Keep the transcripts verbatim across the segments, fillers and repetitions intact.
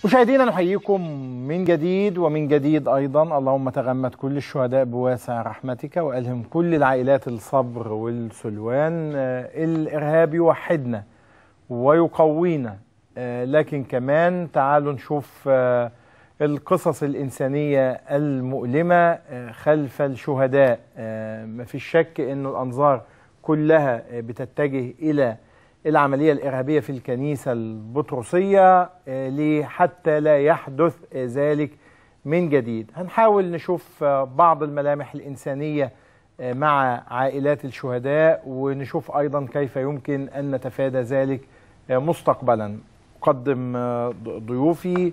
مشاهدينا نحييكم من جديد ومن جديد أيضا. اللهم تغمد كل الشهداء بواسع رحمتك وألهم كل العائلات الصبر والسلوان. الإرهاب يوحدنا ويقوينا، لكن كمان تعالوا نشوف القصص الإنسانية المؤلمة خلف الشهداء. ما في شك أن الأنظار كلها بتتجه إلى العملية الإرهابية في الكنيسة البطرسية حتى لا يحدث ذلك من جديد. هنحاول نشوف بعض الملامح الإنسانية مع عائلات الشهداء، ونشوف أيضا كيف يمكن أن نتفادى ذلك مستقبلا. أقدم ضيوفي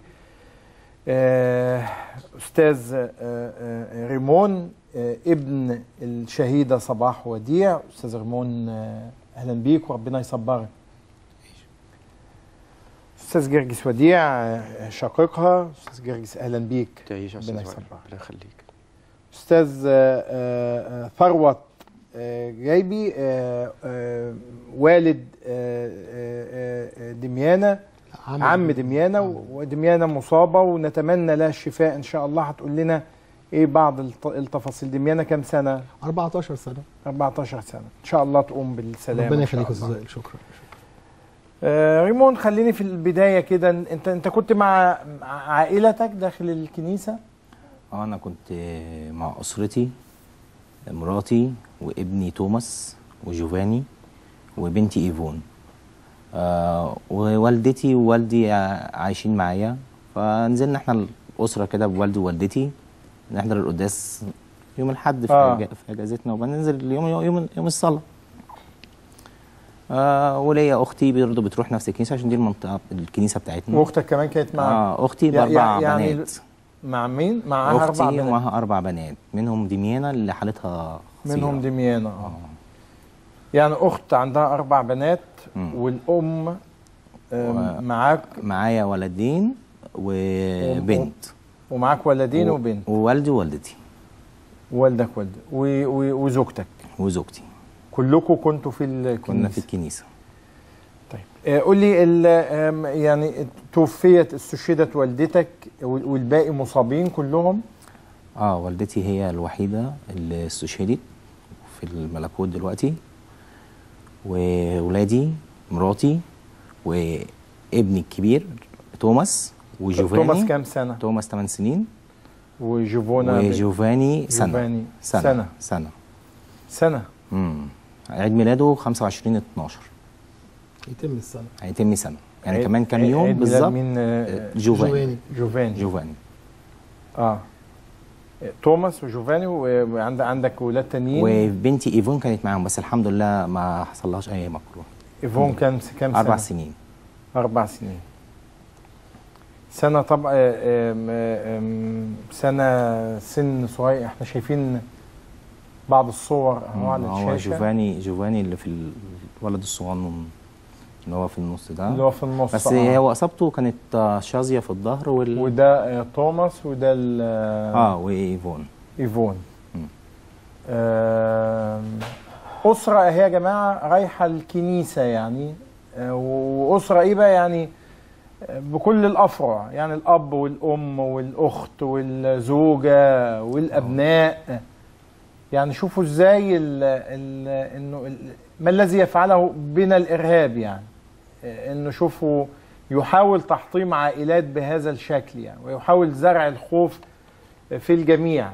أستاذ ريمون ابن الشهيدة صباح وديع. أستاذ ريمون أهلا بيك وربنا يصبرك. أستاذ جرجس وديع شقيقها. أستاذ جرجس أهلا بيك. تعيش ربنا يصبرك. ربنا يخليك. أستاذ ثروت جايبي والد دميانة، عم دميانة، ودميانة مصابة ونتمنى لها الشفاء إن شاء الله. هتقول لنا ايه بعض التفاصيل؟ دميانة كام سنة؟ أربعتاشر سنة. أربعتاشر سنة ان شاء الله تقوم بالسلامة. ربنا يخليك يا استاذ. شكرا. آه ريمون، خليني في البداية كده. انت انت كنت مع عائلتك داخل الكنيسة؟ اه انا كنت مع اسرتي، مراتي وابني توماس وجوفاني وبنتي ايفون. آه ووالدتي ووالدي عايشين معايا، فنزلنا احنا الاسرة كده بوالدي ووالدتي نحضر القداس يوم الحد في آه. في اجازتنا، وبننزل اليوم يوم يوم الصلاه. آه وليا اختي برضه بتروح نفس الكنيسه عشان دي المنطقه الكنيسه بتاعتنا. واختك كمان كانت معاك؟ اه اختي باربع يعني بنات. مع مين؟ معاها اربع بنات؟ اختي معاها اربع بنات، منهم دميانه اللي حالتها خطيره. منهم دميانه اه يعني اخت عندها اربع بنات. م. والام آه معاك؟ معايا ولدين وبنت. ومعاك ولدين و... وبنت. ووالدي ووالدتي. والدك والدتك و... و... وزوجتك. وزوجتي. كلكم كنتوا في الكنيسه؟ كنا في الكنيسه. طيب آه قول لي ال... يعني توفيت استشهدت والدتك والباقي مصابين كلهم؟ اه والدتي هي الوحيده اللي استشهدت في الملكوت دلوقتي، وولادي مراتي وابني الكبير توماس وجوفاني. توماس كام سنة؟ توماس ثمان سنين. وجوفونا وجوفاني سنة. جوفاني سنة سنة سنة سنة امم عيد ميلاده خمسة وعشرين اتناشر. هيتم السنة. هيتم سنة يعني عيد كمان كام يوم بالظبط. مين؟ جوفاني. جوفاني جوفاني اه توماس وجوفاني. وعندك عندك ولاد تانيين؟ وبنتي ايفون كانت معاهم بس الحمد لله ما حصلهاش اي مكروه. ايفون كام كام سنة؟ أربع سنين. أربع سنين. سنة طبعا سنة سن صغير. احنا شايفين بعض الصور اهو على الشاشة. هو جوفاني جوفاني اللي في الولد الصغنن اللي هو في النص ده، اللي هو في النص. بس آه. هو اصابته كانت شاذية في الظهر وال... وده توماس وده ال اه وايفون. ايفون. آه أسرة اهي يا جماعة رايحة الكنيسة يعني. آه وأسرة ايه بقى يعني؟ بكل الأفرع يعني، الأب والأم والأخت والزوجة والأبناء. يعني شوفوا ازاي ال ال انه ال ما الذي يفعله بنا الإرهاب يعني. انه شوفوا يحاول تحطيم عائلات بهذا الشكل يعني، ويحاول زرع الخوف في الجميع.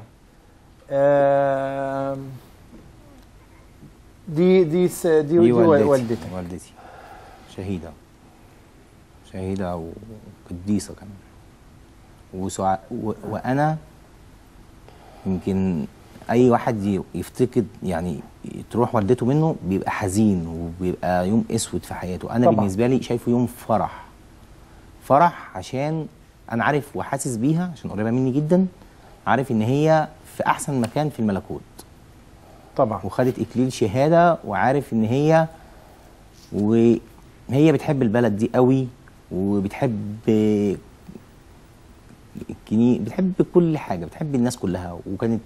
دي دي دي, دي, دي والدتي. والدتي شهيدة شهيدة وقديسة كمان. وسع... و... وأنا يمكن أي واحد يفتقد يعني تروح والدته منه بيبقى حزين وبيبقى يوم أسود في حياته. أنا طبعا. بالنسبة لي شايفه يوم فرح. فرح عشان أنا عارف وحاسس بيها عشان قريبة مني جدا، عارف إن هي في أحسن مكان في الملكوت طبعا، وخدت إكليل شهادة، وعارف إن هي وهي بتحب البلد دي قوي، وبتحب الكني بتحب كل حاجه، بتحب الناس كلها، وكانت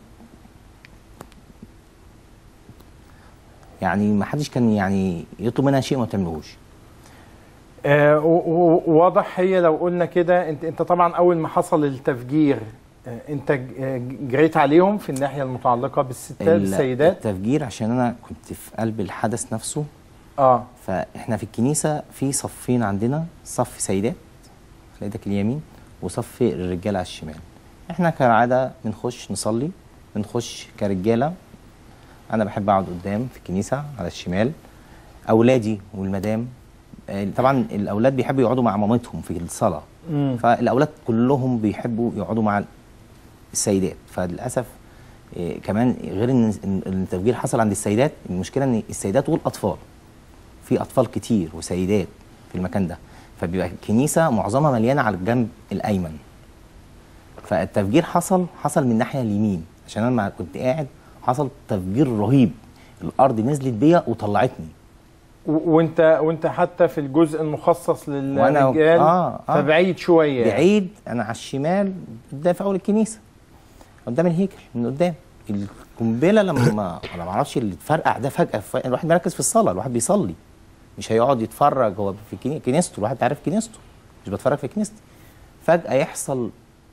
يعني ما حدش كان يعني يطلب منها شيء ما بتعملوش. آه واضح. هي لو قلنا كده، انت انت طبعا اول ما حصل التفجير آه انت جريت عليهم في الناحيه المتعلقه بالستات السيدات. التفجير عشان انا كنت في قلب الحدث نفسه. اه فاحنا في الكنيسه في صفين عندنا، صف سيدات على ايدك اليمين وصف الرجاله على الشمال. احنا كالعاده بنخش نصلي، بنخش كرجاله. انا بحب اقعد قدام في الكنيسه على الشمال، اولادي والمدام. طبعا الاولاد بيحبوا يقعدوا مع مامتهم في الصلاه، مم. فالاولاد كلهم بيحبوا يقعدوا مع السيدات. فللاسف إيه كمان غير ان التفجير حصل عند السيدات، المشكله ان السيدات والاطفال، في اطفال كتير وسيدات في المكان ده، فبيبقى الكنيسه معظمها مليانه على الجنب الايمن. فالتفجير حصل حصل من الناحيه اليمين، عشان انا لما كنت قاعد حصل تفجير رهيب، الارض نزلت بيا وطلعتني. وانت وانت حتى في الجزء المخصص للرجال آه آه فبعيد شويه، بعيد. انا على الشمال قدام في اول الكنيسه قدام الهيكل من قدام. القنبله لما ما انا ما اعرفش اللي اتفرقع ده فجاه، الواحد مركز في الصلاه، الواحد بيصلي مش هيقعد يتفرج هو في كنيسته، الواحد عارف كنيسته، مش بتفرج في كنيستي. فجاه يحصل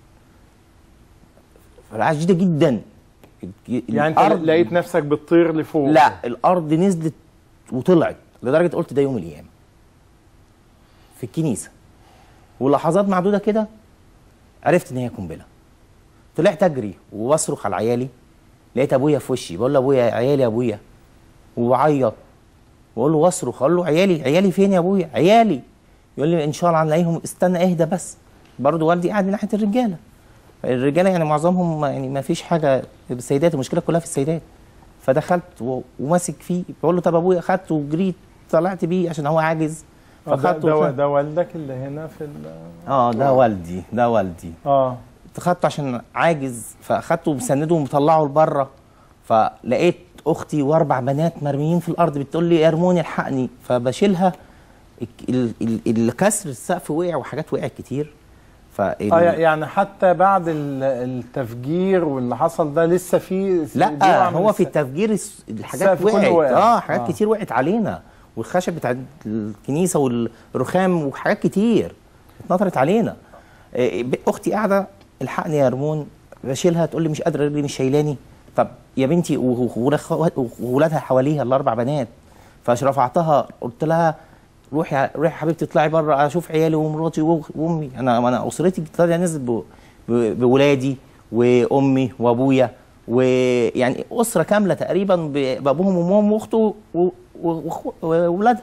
فرقعه شديده جدا، يعني انت لقيت نفسك بتطير لفوق؟ لا، الارض نزلت وطلعت لدرجه قلت ده يوم القيامه في الكنيسه. ولحظات معدوده كده عرفت ان هي قنبله. طلعت اجري وبصرخ على عيالي، لقيت ابويا في وشي، بقول له ابويا عيالي يا ابويا، وبعيط واقول له واصرخ، اقول له عيالي عيالي فين يا ابويا عيالي؟ يقول لي ان شاء الله هنلاقيهم، استنى اهدى بس. برضه والدي قاعد من ناحيه الرجاله، الرجاله يعني معظمهم يعني ما فيش حاجه، السيدات المشكله كلها في السيدات. فدخلت وماسك فيه بقول له طب ابويا، خدته وجريت طلعت بيه عشان هو عاجز. فخدته. ده, ده والدك اللي هنا في اه ده والدي ده والدي اه خدته عشان عاجز، فاخدته ومسنده ومطلعه لبره. فلقيت اختي واربع بنات مرميين في الارض بتقول لي يا رموني الحقني، فبشيلها. الكسر السقف وقع وحاجات وقعت كتير. اه يعني حتى بعد التفجير واللي حصل ده لسه في؟ لا هو في التفجير الحاجات وقعت اه حاجات آه. كتير وقعت علينا، والخشب بتاع الكنيسه والرخام وحاجات كتير اتنطرت علينا. اختي قاعده الحقني يا رمون، بشيلها تقول لي مش قادره رجلي مش شايلاني. طب يا بنتي وولادها حواليها الاربع بنات، فرفعتها قلت لها روحي روحي يا حبيبتي اطلعي بره اشوف عيالي ومراتي وامي. انا انا اسرتي نزلت بولادي وامي وابويا، ويعني اسره كامله تقريبا بابوهم وامهم واخته واولادها.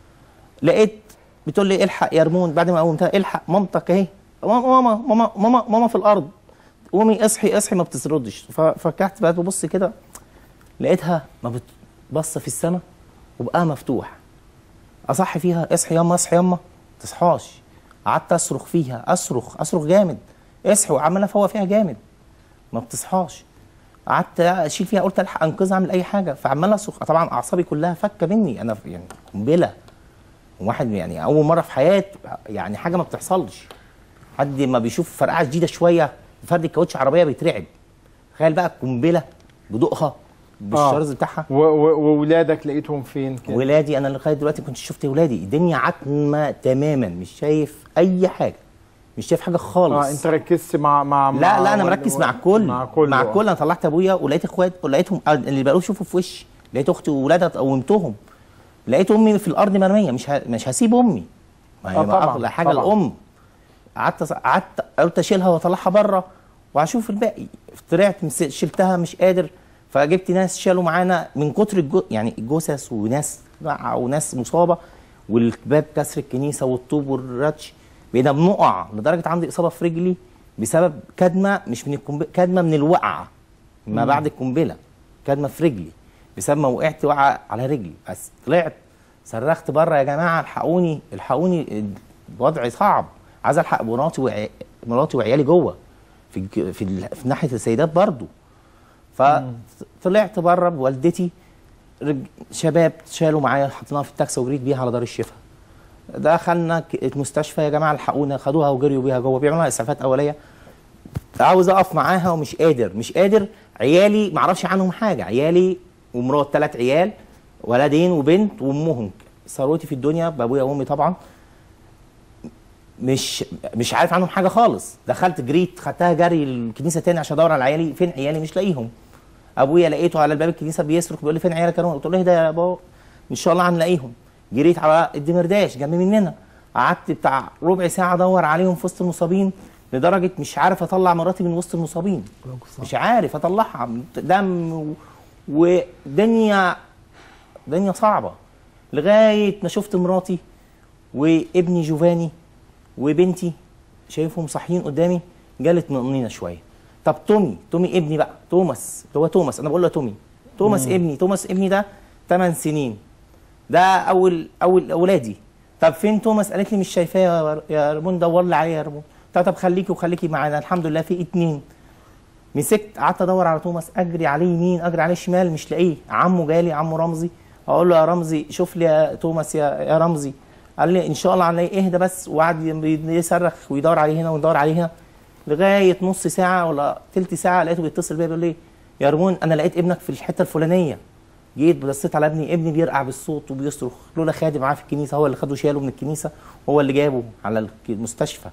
لقيت بتقول لي الحق يا رمون بعد ما قومتها، الحق مامتك اهي، ماما ماما ماما ماما في الارض، قومي اصحي اصحي، ما بتردش. ففكحت بقى ببص كده لقيتها ما بتبص في السماء وبقى مفتوح. اصحي فيها اصحي ياما اصحي ياما ما تصحاش. قعدت اصرخ فيها اصرخ اصرخ جامد اصحي، وعمال افوق فيها جامد ما بتصحاش. قعدت اشيل فيها قلت الحق انقذها اعمل اي حاجه، فعمال اصرخ. طبعا اعصابي كلها فكه مني، انا يعني قنبله، واحد يعني اول مره في حياتي يعني حاجه ما بتحصلش. حد ما بيشوف فرقعه جديده شويه فرد الكاوتش عربيه بيترعب، تخيل بقى قنبله بضوءها بالشرز آه. بتاعها. وولادك لقيتهم فين كده؟ ولادي انا لغايه دلوقتي كنت شفت ولادي، الدنيا عتمه تماما، مش شايف اي حاجه، مش شايف حاجه خالص. اه انت ركزت مع مع لا مع لا انا مركز و... مع الكل مع كل مع الكل. انا طلعت ابويا ولقيت اخوات ولقيتهم اللي بقوا يشوفوا في وشي، لقيت اختي وولادها قومتهم، لقيت امي في الارض مرميه، مش ه... مش هسيب امي، ما هي آه اغلى حاجه طبعًا. الام. قعدت قعدت قلت اشيلها واطلعها بره واشوف الباقي. طلعت شلتها مش قادر، فجبت ناس شالوا معانا من كتر الجو... يعني الجثث وناس وناس مصابه، والباب كسر الكنيسه والطوب والرتش، بقينا بنقع لدرجه عندي اصابه في رجلي بسبب كدمه، مش من القنبله، كدمه من الوقعه ما بعد القنبله، كدمه في رجلي بسبب ما وقعت وقعه على رجلي. بس طلعت صرخت بره يا جماعه الحقوني الحقوني، الوضع صعب، عايز الحق مراتي وعي... مراتي وعيالي جوه في في, في, في ناحيه السيدات برضو. فطلعت بره بوالدتي، رج... شباب شالوا معايا حطيناها في التاكسي وجريت بيها على دار الشفاء. دخلنا المستشفى يا جماعه الحقونا، خدوها وجريوا بيها جوه، بيعملوا لها اسعافات اوليه. عاوز اقف معاها ومش قادر مش قادر عيالي ما اعرفش عنهم حاجه، عيالي ومرات ثلاث عيال، ولدين وبنت وامهم، ثروتي في الدنيا بابويا وامي طبعا. مش مش عارف عنهم حاجه خالص. دخلت جريت خدتها جري الكنيسه تاني عشان ادور على عيالي، فين عيالي مش لاقيهم. ابويا لقيته على الباب الكنيسه بيصرخ بيقول لي فين عيالك يا روان؟ قلت له ايه ده يا بابا ان شاء الله هنلاقيهم. جريت على الدمرداش جنب مننا، قعدت بتاع ربع ساعه ادور عليهم في وسط المصابين، لدرجه مش عارف اطلع مراتي من وسط المصابين، مش عارف اطلعها، دم ودنيا دنيا صعبه، لغايه ما شفت مراتي وابني جوفاني وبنتي شايفهم صاحيين قدامي، جالت مطمئنه شويه. طب تومي تومي ابني بقى، توماس اللي هو توماس، انا بقول له تومي، توماس ابني، توماس ابني ده ثمان سنين، ده اول اول اولادي. طب فين توماس؟ قالت لي مش شايفاه يا رمون، دور لي عليه يا رمون. طب طب خليكي وخليكي معانا، الحمد لله في اتنين. مسكت قعدت ادور على توماس، اجري عليه يمين اجري عليه شمال مش لاقيه. عمه جالي، عمه رمزي، اقول له يا رمزي شوف لي يا توماس يا يا رمزي. قال لي ان شاء الله هنلاقيه، اهدى بس. وقعد يصرخ ويدور عليه هنا ويدور عليه هنا لغايه نص ساعه ولا ثلث ساعه، لقيته بيتصل بيا بيقول لي يا رمون انا لقيت ابنك في الحته الفلانيه. جيت بصيت على ابني، ابني بيرقع بالصوت وبيصرخ، لولا خادم معاه في الكنيسه هو اللي خده شاله من الكنيسه، هو اللي جابه على المستشفى.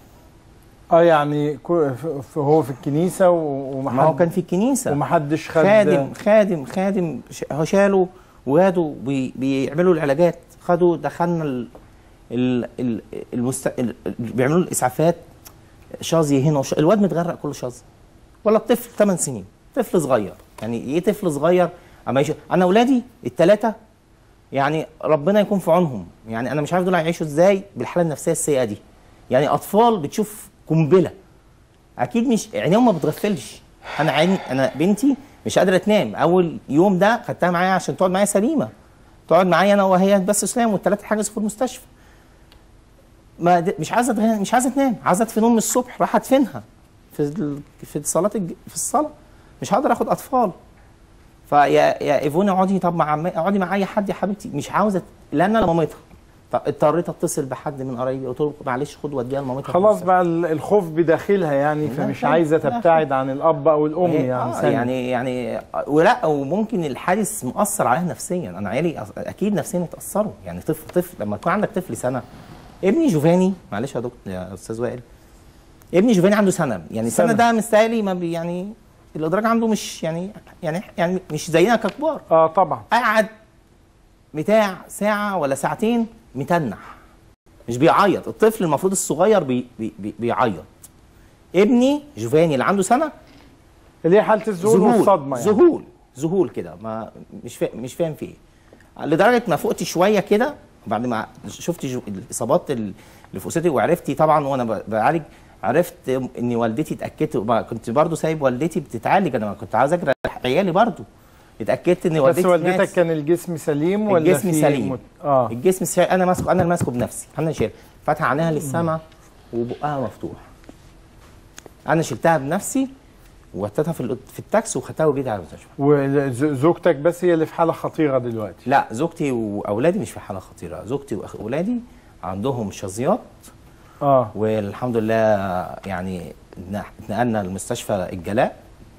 اه يعني هو في الكنيسه ومحد ما هو كان في الكنيسه ومحدش خد خادم خادم خادم هو شاله وجاده بي بيعملوا العلاجات، خدوا دخلنا ال ال ال المست... ال... بيعملوا الاسعافات، شظي هنا وش... الواد متغرق كله شظي، ولا الطفل ثمان سنين، طفل صغير. يعني ايه طفل صغير؟ اما يش... انا اولادي الثلاثه يعني ربنا يكون في عونهم، يعني انا مش عارف دول هيعيشوا ازاي بالحاله النفسيه السيئه دي. يعني اطفال بتشوف قنبله، اكيد مش عينيهم ما بتغفلش. انا عين انا بنتي مش قادره تنام، اول يوم ده خدتها معايا عشان تقعد معايا سليمه، تقعد معايا انا وهي بس اسلام، والثلاثه حجزوا في المستشفى. ما مش عايزه مش عايزه تنام، عايزه في نوم الصبح، راح ادفنها في في الصلاه في الصلاه، مش هقدر اخد اطفال. فيا يا ايفونا اقعدي، طب مع اقعدي مع اي حد يا حبيبتي، مش عاوزه لان انا مامتها. اضطريت اتصل بحد من قرايبي، قلت له معلش خد وديها لمامتها. خلاص بقى الخوف بداخلها يعني، فمش عايزه تبتعد عن الاب او الام يعني. آه يعني يعني ولا وممكن الحادث مؤثر عليها نفسيا. انا عيالي اكيد نفسيا اتاثروا، يعني طفل طفل لما يكون عندك طفل سنه. ابني جوفاني، معلش يا دكتور يا استاذ وائل، ابني جوفاني عنده سنه، يعني سنه, سنة ده مستاهلي ما بي يعني الادراك عنده مش يعني يعني يعني مش زينا ككبار. اه طبعا. قعد بتاع ساعه ولا ساعتين متنح، مش بيعيط. الطفل المفروض الصغير بي بي بي بيعيط. ابني جوفاني اللي عنده سنه اللي هي حاله الذهول والصدمه يعني. ذهول ذهول كده، ما مش فا مش فاهم في ايه، لدرجه ما فقت شويه كده بعد ما شفت الاصابات اللي في اسرتي، وعرفتي طبعا وانا بعالج، عرفت ان والدتي اتاكدت، كنت برضو سايب والدتي بتتعالج، انا كنت عايز اجري عيالي برضو، اتاكدت ان والدتي بس والدتك كان الجسم سليم ولا الجسم سليم؟ مت... اه الجسم سليم، انا ماسكه، انا اللي ماسكه بنفسي، انا اللي شايل، فاتحه عينيها للسما وبقها مفتوح، انا شلتها بنفسي وحطيتها في في التاكسي وخدتها وجيت على المستشفى. وزوجتك بس هي اللي في حاله خطيره دلوقتي؟ لا، زوجتي واولادي مش في حاله خطيره، زوجتي واولادي عندهم شظيات اه والحمد لله، يعني اتنقلنا لمستشفى الجلاء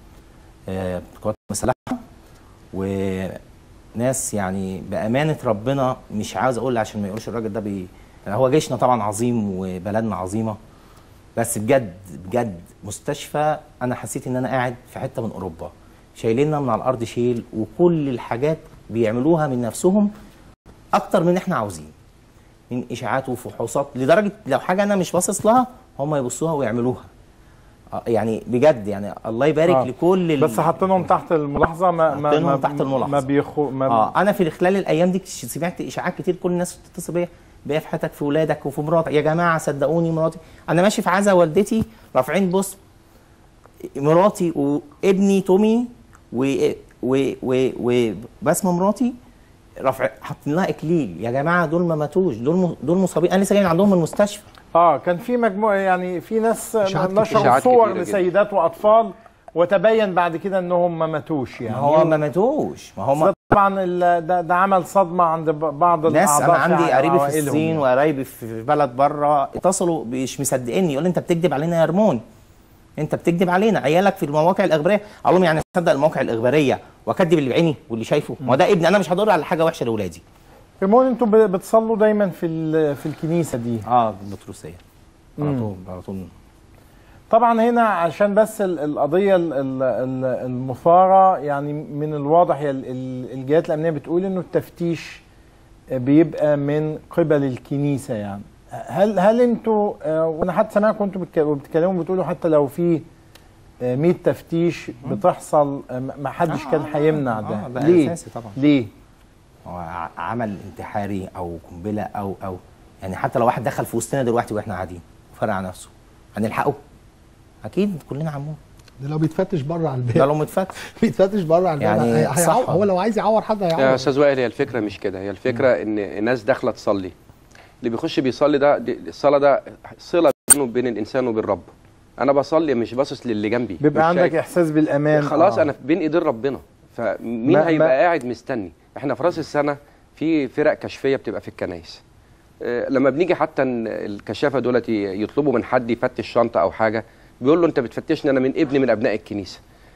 آه قوات مسلحه، وناس يعني بامانه ربنا، مش عاوز اقول عشان ما يقولش الراجل ده بي هو جيشنا طبعا عظيم وبلدنا عظيمه، بس بجد بجد مستشفى انا حسيت ان انا قاعد في حته من اوروبا، شايليننا من على الارض شيل، وكل الحاجات بيعملوها من نفسهم اكتر من احنا عاوزين، من اشاعات وفحوصات، لدرجه لو حاجه انا مش باصص لها هم يبصوها ويعملوها. يعني بجد يعني الله يبارك آه. لكل بس حاطينهم تحت الملاحظه، ما ما حاطينهم تحت الملاحظه ما بيخو ما اه انا في خلال الايام دي سمعت اشاعات كتير، كل الناس بتتصل بيا بيا في حياتك، في ولادك وفي مراتك، يا جماعه صدقوني مراتي، انا ماشي في عزا والدتي رافعين بص مراتي وابني تومي و و و وبسمه مراتي رافع حاطين لها اكليل، يا جماعه دول ما ماتوش، دول دول مصابين، انا لسه جاي من عندهم من المستشفى. اه كان في مجموعه يعني في ناس نشروا صور لسيدات واطفال وتبين بعد كده انهم ما ماتوش، يعني ما هو ما ماتوش، ما هو طبعا ده, ده عمل صدمه عند بعض ناس. الاعضاء. انا عندي قريبي في الصين وقرايبي في بلد بره اتصلوا مش مصدقيني، يقول لي انت بتكذب علينا يا رمون، انت بتكذب علينا، عيالك في المواقع الاخباريه. اقول لهم يعني اصدق المواقع الاخباريه واكذب اللي بعيني واللي شايفه؟ ما هو ده ابني، انا مش هدور على حاجه وحشه لاولادي. رمون انتوا بتصلوا دايما في في الكنيسه دي؟ اه البطرسيه. على طول على طول. طبعا هنا عشان بس ال- القضيه ال- ال- ال- المثاره، يعني من الواضح هي ال- ال- الجهات الامنيه بتقول انه التفتيش بيبقى من قبل الكنيسه. يعني هل هل انتوا آه، وانا حتى سامعكم انتوا بتك- بتتكلموا بتقولوا حتى لو في آه، مية تفتيش بتحصل آه، ما حدش كان هيمنع ده. آه، ده ليه؟ أساسي طبعا. ليه؟ هو ع- عمل انتحاري او قنبله او او يعني حتى لو واحد دخل في وسطنا دلوقتي واحنا قاعدين وفرع نفسه هنلحقه؟ اكيد كلنا هنموت. ده لو بيتفتش بره على الباب ده لو متفتش بيتفتش بره على الباب يعني هي- هيعور- صح. هو لو عايز يعور حد هيعور. يا استاذ وائل، هي الفكره مش كده، هي الفكره ان الناس داخله تصلي. اللي بيخش بيصلي ده دي- الصلاه ده صله بينه وبين الانسان وبين ربه. انا بصلي مش باصص للي جنبي، بيبقى مش عندك شايف. احساس بالامان. خلاص آه. انا بين ايدين ربنا، فمين ما- هيبقى ما- قاعد مستني؟ احنا في راس السنه في فرق كشفيه بتبقى في الكنايس. آه، لما بنيجي حتى ن- الكشافه دولت ي- يطلبوا من حد يفتش شنطه او حاجه، بيقول له انت بتفتشني انا من ابن من ابناء الكنيسه.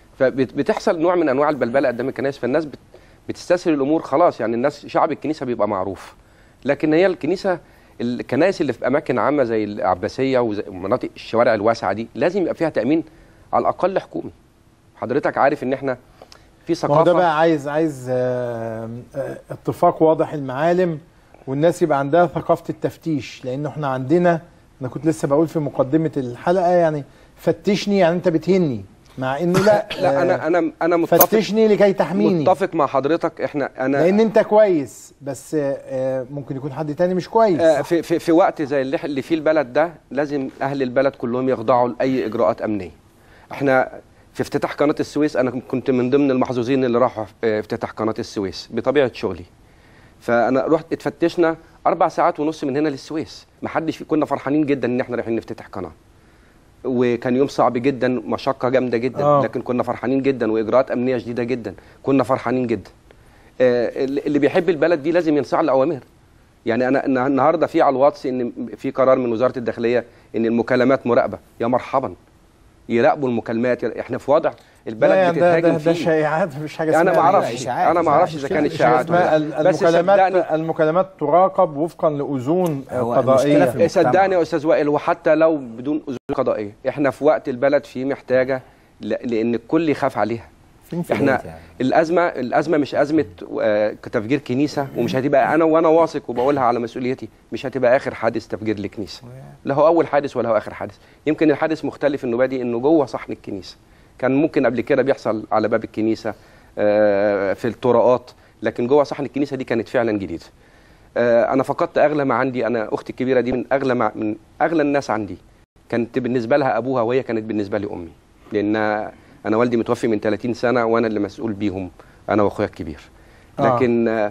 فبتحصل نوع من انواع البلبله قدام الكنائس، فالناس بت- بتستسهل الامور. خلاص يعني الناس شعب الكنيسه بيبقى معروف، لكن هي الكنيسه الكنائس اللي في اماكن عامه زي العباسيه وزي- ومناطق الشوارع الواسعه دي لازم يبقى فيها تامين على الاقل حكومي. حضرتك عارف ان احنا في ما هو ده ثقافه. بقى عايز عايز آه، آه، اتفاق واضح المعالم، والناس يبقى عندها ثقافه التفتيش. لان احنا عندنا، انا كنت لسه بقول في مقدمه الحلقه، يعني فتشني يعني انت بتهني، مع انه لا. لا انا انا انا متفق فتشني لكي تحميني. متفق مع حضرتك. احنا انا لان انت كويس، بس آه، ممكن يكون حد تاني مش كويس. آه، في في في وقت زي اللي اللي فيه البلد ده لازم اهل البلد كلهم يخضعوا لاي اجراءات امنيه. احنا في افتتاح قناه السويس انا كنت من ضمن المحظوظين اللي راحوا في افتتاح قناه السويس بطبيعه شغلي. فانا رحت اتفتشنا اربع ساعات ونص من هنا للسويس، ما حدش كنا فرحانين جدا ان احنا رايحين نفتتح قناه. وكان يوم صعب جدا، مشقه جامده جدا، آه. لكن كنا فرحانين جدا، واجراءات امنيه شديده جدا، كنا فرحانين جدا. آه، اللي بيحب البلد دي لازم ينصاع الاوامر. يعني انا أنا النهارده في على الواتس ان في قرار من وزاره الداخليه ان المكالمات مراقبه. يا مرحبا، يراقبوا المكالمات. احنا في وضع البلد لا يعني ده, بتتهاجم ده, ده فيه. شائعات، مفيش حاجه اسمها انا ما اعرفش إشاعات، انا ما اعرفش اذا إشاعات. كانت اشاعات ولا اسمها لا. ال- بس المكالمات صدقني المكالمات تراقب وفقا لاذون هو قضائيه. المشكلة في- صدقني يا استاذ وائل، وحتى لو بدون اذون قضائيه احنا في وقت البلد فيه محتاجه ل- لان الكل يخاف عليها. في انفلات احنا يعني. الازمه الازمه مش ازمه آه، تفجير كنيسه، ومش هتبقى انا وانا واثق وبقولها على مسؤوليتي مش هتبقى اخر حادث تفجير لكنيسه. لا هو اول حادث ولا هو اخر حادث. يمكن الحادث مختلف انه بادئ انه جوه صحن الكنيسه. كان ممكن قبل كده بيحصل على باب الكنيسه آه، في الطرقات، لكن جوه صحن الكنيسه دي كانت فعلا جديده. آه، انا فقدت اغلى ما عندي. انا اختي الكبيره دي من اغلى ما من اغلى الناس عندي. كانت بالنسبه لها ابوها وهي كانت بالنسبه لي امي، لان انا والدي متوفي من ثلاثين سنه وانا اللي مسؤول بيهم انا واخويا الكبير. لكن آه.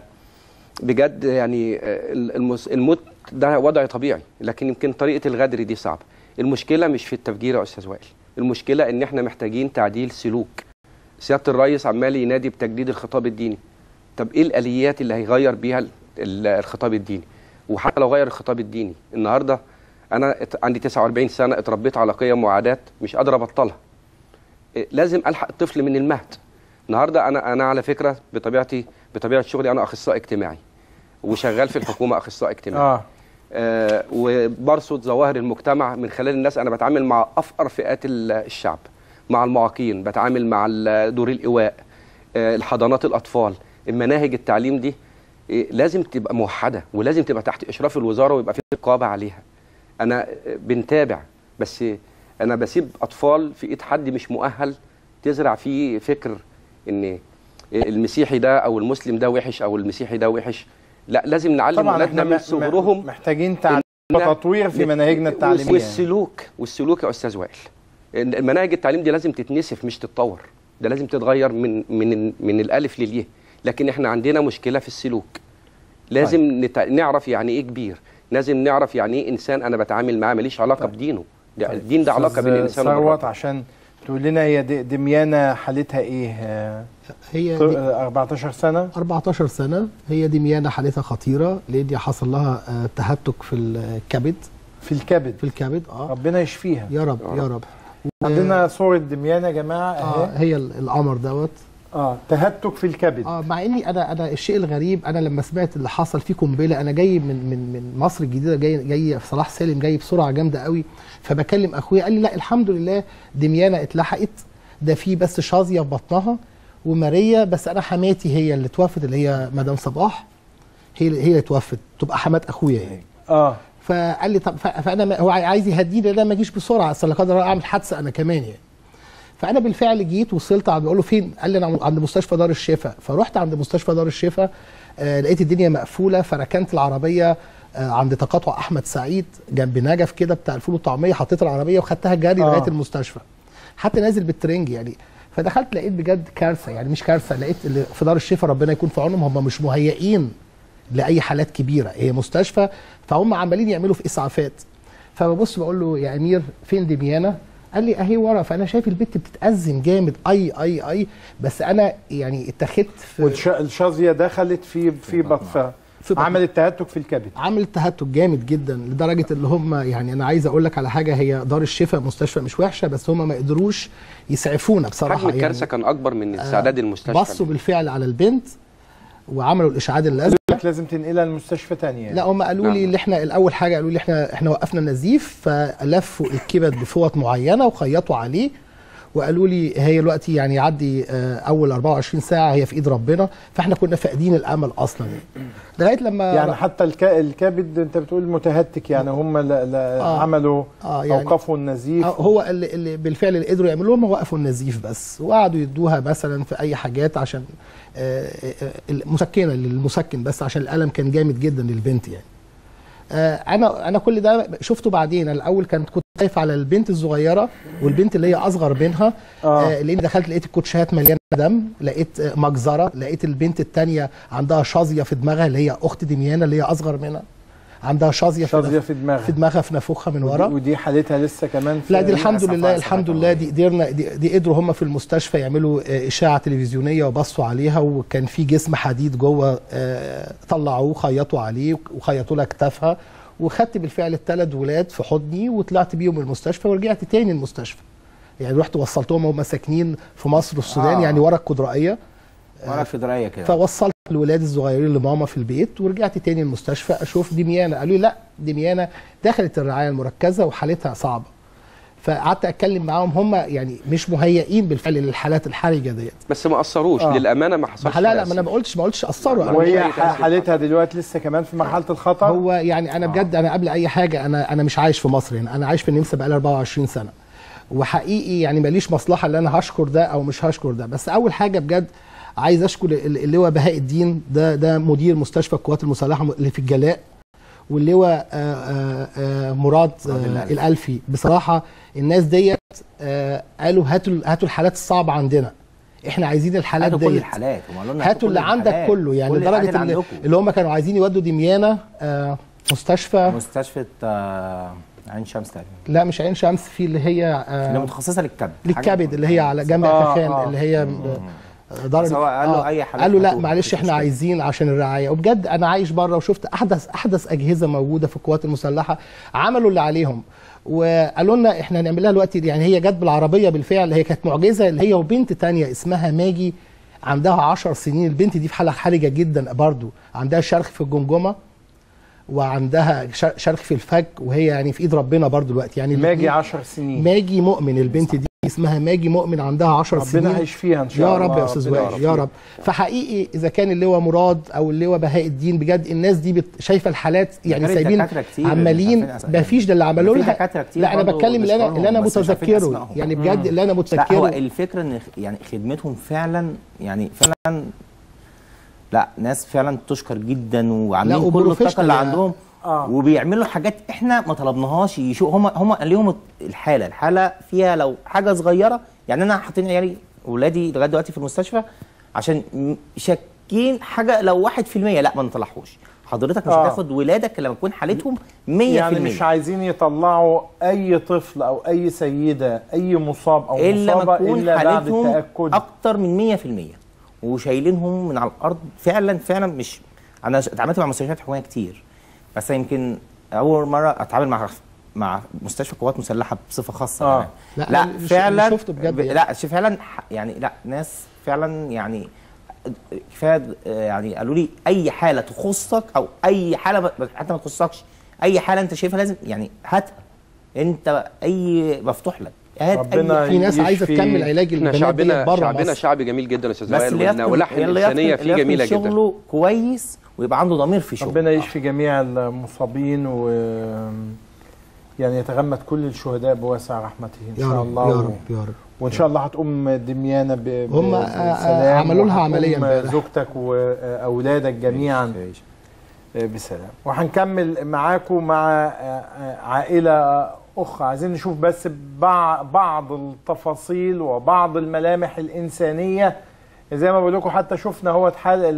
بجد يعني آه، المس- الموت ده وضع طبيعي، لكن يمكن طريقه الغدر دي صعبه. المشكله مش في التفجير يا استاذ وائل، المشكله ان احنا محتاجين تعديل سلوك. سياده الرئيس عمال ينادي بتجديد الخطاب الديني. طب ايه الاليات اللي هيغير بيها ال- ال- الخطاب الديني؟ وحتى لو غير الخطاب الديني النهارده انا ات- عندي تسعة وأربعين سنه، اتربيت على قيم وعادات مش قادر ابطلها. إيه، لازم الحق الطفل من المهد. النهارده انا انا على فكره بطبيعتي بطبيعه شغلي انا اخصائي اجتماعي وشغال في الحكومه اخصائي اجتماعي. اه آه وبرصد ظواهر المجتمع من خلال الناس. انا بتعامل مع افقر فئات ال- الشعب، مع المعاقين، بتعامل مع ال- دور الايواء، آه الحضانات الاطفال. المناهج التعليم دي إيه، لازم تبقى موحده ولازم تبقى تحت اشراف الوزاره ويبقى في رقابه عليها. انا آه، بنتابع، بس انا بسيب اطفال في ايد حد مش مؤهل تزرع فيه فكر ان المسيحي ده او المسلم ده وحش او المسيحي ده وحش. لا، لازم نعلم طبعا اولادنا احنا من صغرهم محتاجين تعليم وتطوير في مناهجنا التعليميه. والسلوك والسلوك يا استاذ وائل. مناهج التعليم دي لازم تتنسف مش تتطور، ده لازم تتغير من من من الالف للياء. لكن احنا عندنا مشكله في السلوك. لازم نت... نعرف يعني ايه كبير، لازم نعرف يعني ايه انسان انا بتعامل معاه ماليش علاقه بدينه. ده الدين ده علاقه بين الانسان ثروت، والرب. عشان تقول لنا هي د- دميانه حالتها ايه؟ آه، هي ط- آه، أربعتاشر سنه. أربعتاشر سنة. هي دميانة حالتها خطيرة لأن حصل لها آه، تهتك في الكبد. في الكبد. في الكبد اه ربنا يشفيها يا رب يا رب. عندنا صوره دميانه يا جماعه آه اهي. هي ال- القمر دوت. اه تهتك في الكبد. اه مع اني انا انا الشيء الغريب، انا لما سمعت اللي حصل في قنبله، انا جاي من من من مصر الجديده، جاي جاي في صلاح سالم، جاي بسرعه جامده قوي، فبكلم اخويا قال لي لا الحمد لله دميانه اتلحقت، ده في بس شاذيه في بطنها وماريا، بس انا حماتي هي اللي توفت، اللي هي مدام صباح، هي هي اللي توفت، تبقى حمات اخويا يعني. اه فقال لي طب فانا هو عايز يهديني لا ما اجيش بسرعه، اصل لا قدر الله اعمل حادثه انا كمان يعني. فانا بالفعل جيت وصلت عند، بقول له فين؟ قال لي انا عند مستشفى دار الشفاء. فرحت عند مستشفى دار الشفاء، آه لقيت الدنيا مقفوله، فركنت العربيه آه عند تقاطع احمد سعيد جنب نجف كده بتاع الفول والطعميه، حطيت العربيه وخدتها جري آه. لغايه المستشفى، حتى نازل بالترنج يعني. فدخلت لقيت بجد كارثه، يعني مش كارثه، لقيت اللي في دار الشفاء ربنا يكون في عونهم، هم مش مهيئين لاي حالات كبيره، هي مستشفى، فهم عمالين يعملوا في اسعافات. فببص بقول له يا امير فين دميانه؟ قال لي اهي ورا. فانا شايف البت بتتأزم جامد، اي اي اي بس انا يعني اتخذت في والشظيه دخلت في في بطفها، عملت تهتك في الكبد، عملت تهتك جامد جدا لدرجه اللي هم يعني انا عايز اقول لك على حاجه، هي دار الشفاء مستشفى مش وحشه، بس هم ما قدروش يسعفونا بصراحه. حجم الكارثه يعني كان اكبر من استعداد المستشفى. بصوا بالفعل على البنت وعملوا الاشعاعات اللازمه، لازم تنقلها لمستشفى ثانيه يعني. لا هم قالوا لي اللي احنا الاول حاجه قالوا لي احنا احنا وقفنا النزيف، فلفوا الكبد بفوط معينه وخيطوا عليه، وقالوا لي هي دلوقتي يعني يعدي اول أربعة وعشرين ساعه هي في ايد ربنا، فاحنا كنا فاقدين الامل اصلا لغايه لما يعني حتى الكبد انت بتقول متهتك، يعني هم آه عملوا آه يعني اوقفوا النزيف. آه هو اللي, اللي بالفعل اللي قدروا يعملوه هم وقفوا النزيف بس، وقعدوا يدوها مثلا في اي حاجات عشان آه المسكنه للمسكن بس، عشان الالم كان جامد جدا للبنت يعني. آه انا انا كل ده شفته بعدين. الاول كانت كنت خايف على البنت الصغيره والبنت اللي هي اصغر منها، آه. آه لان دخلت لقيت الكوتشات مليانه دم، لقيت آه مجزره، لقيت البنت الثانيه عندها شظيه في دماغها اللي هي اخت دميانه اللي هي اصغر منها، عندها شظيه شظيه في دماغها في دماغها في نافوخها من ورا، ودي حالتها لسه كمان في لا دي الحمد لله الحمد لله دي قدرنا دي, دي قدروا هم في المستشفى يعملوا آه اشاعه تلفزيونيه وبصوا عليها، وكان في جسم حديد جوه آه طلعوه خيطوا عليه وخيطوا لها كتافها، وخدت بالفعل الثلاث ولاد في حضني وطلعت بيهم المستشفى ورجعت تاني المستشفى. يعني رحت وصلتهم، هم ساكنين في مصر والسودان آه. يعني ورا القدرائيه ورا الفدرائيه كده، فوصلت الولاد الصغيرين لماما في البيت ورجعت تاني المستشفى اشوف دميانه. قالوا لي لا دميانه دخلت الرعايه المركزه وحالتها صعبه. فقعدت اتكلم معاهم، هم يعني مش مهيئين بالفعل للحالات الحرجه ديت، بس ما اثروش آه. للامانه ما حصلش. لا لا ما انا ما قلتش ما قلتش اثروا. وهي حالتها دلوقتي لسه كمان في مرحله الخطر. هو يعني انا بجد انا قبل اي حاجه انا انا مش عايش في مصر هنا، انا عايش في النمسا بقالي أربعة وعشرين سنه، وحقيقي يعني ماليش مصلحه ان انا هشكر ده او مش هشكر ده. بس اول حاجه بجد عايز اشكر اللواء بهاء الدين، ده ده مدير مستشفى القوات المسلحه اللي في الجلاء، واللواء مراد الألفي. بصراحه الناس ديت قالوا هاتوا هاتوا الحالات الصعبه عندنا، احنا عايزين الحالات ديت، كل الحالات هاتوا اللي عندك كله، يعني لدرجه اللي, اللي هم كانوا عايزين يودوا دميانه مستشفى مستشفى عين شمس تقريبا، لا مش عين شمس، في اللي هي اللي متخصصه للكبد للكبد اللي هي على جنب خان آه اللي هي دار هو قال له اي حالات، قالوا لا معلش احنا عايزين عشان الرعايه. وبجد انا عايش بره وشفت احدث احدث اجهزه موجوده في القوات المسلحه، عملوا اللي عليهم وقالوا لنا احنا هنعمل لها دلوقتي. يعني هي جت بالعربيه بالفعل، هي كانت معجزه، اللي هي وبنت ثانيه اسمها ماجي عندها عشر سنين. البنت دي في حاله حرجه جدا برضو، عندها شرخ في الجمجمه وعندها شرخ في الفك، وهي يعني في ايد ربنا برضو دلوقتي. يعني ماجي عشر سنين، ماجي مؤمن البنت دي اسمها ماجي مؤمن، عندها عشر سنين، ربنا هيشفيها ان شاء الله يا رب يا استاذ وائل يا رب. فحقيقي اذا كان اللواء مراد او اللواء بهاء الدين، بجد الناس دي شايفه الحالات يعني سايبين عمالين، ما فيش ده اللي عملوا لها. لا انا بتكلم اللي انا اللي انا متذكره يعني بجد اللي انا متذكره. هو الفكره ان يعني خدمتهم فعلا يعني فعلا لا ناس فعلا تشكر جدا، وعاملين كل الطاقه اللي عندهم آه. وبيعملوا حاجات احنا ما طلبناهاش. يشوف هم هم ليهم الحاله الحاله فيها لو حاجه صغيره. يعني انا حاطين عيالي اولادي لغايه دلوقتي في المستشفى عشان شاكين حاجه لو واحد في المية لا ما نطلعهوش. حضرتك مش آه. هتاخد ولادك لما تكون حالتهم مية في المية. يعني مش عايزين يطلعوا اي طفل او اي سيده اي مصاب او إلا مصابه الا بعد التاكد اكتر من مية في المية، وشايلينهم من على الارض فعلا فعلا. مش انا اتعاملت مع مستشفيات حكوميه كتير، بس يمكن اول مره اتعامل مع مع مستشفى قوات مسلحه بصفه خاصه. آه. لا, لا فعلا شفته بجد يعني. لا فعلا يعني لا ناس فعلا يعني كفايه يعني قالوا لي اي حاله تخصك او اي حاله حتى ما تخصكش، اي حاله انت شايفها لازم يعني هاتها انت، اي مفتوح لك هات. ربنا في ناس عايزه تكمل علاج احنا البنات شعبنا بره شعبنا مصر. شعب جميل جدا يا استاذ بس وائل، ولحن الانسانيه فيه جميله جدا. شغله كويس ويبقى عنده ضمير في شغله. ربنا يشفي جميع المصابين و يعني يتغمد كل الشهداء بواسع رحمته ان شاء الله. يا رب يا رب. وان شاء الله هتقوم دميانه ب هم عملوا لها عمليه امبارح، زوجتك واولادك جميعا بسلام. وهنكمل معاكم مع عائله اخرى، عايزين نشوف بس بعض التفاصيل وبعض الملامح الانسانيه زي ما بقول لكم. حتى شفنا هو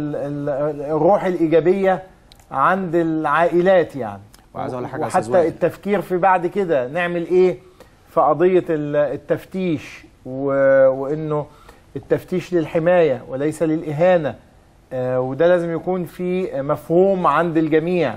الروح الايجابيه عند العائلات يعني، وعايز اقول حاجه وحتى التفكير في بعد كده نعمل ايه في قضيه التفتيش، وانه التفتيش للحمايه وليس للاهانه، وده لازم يكون في مفهوم عند الجميع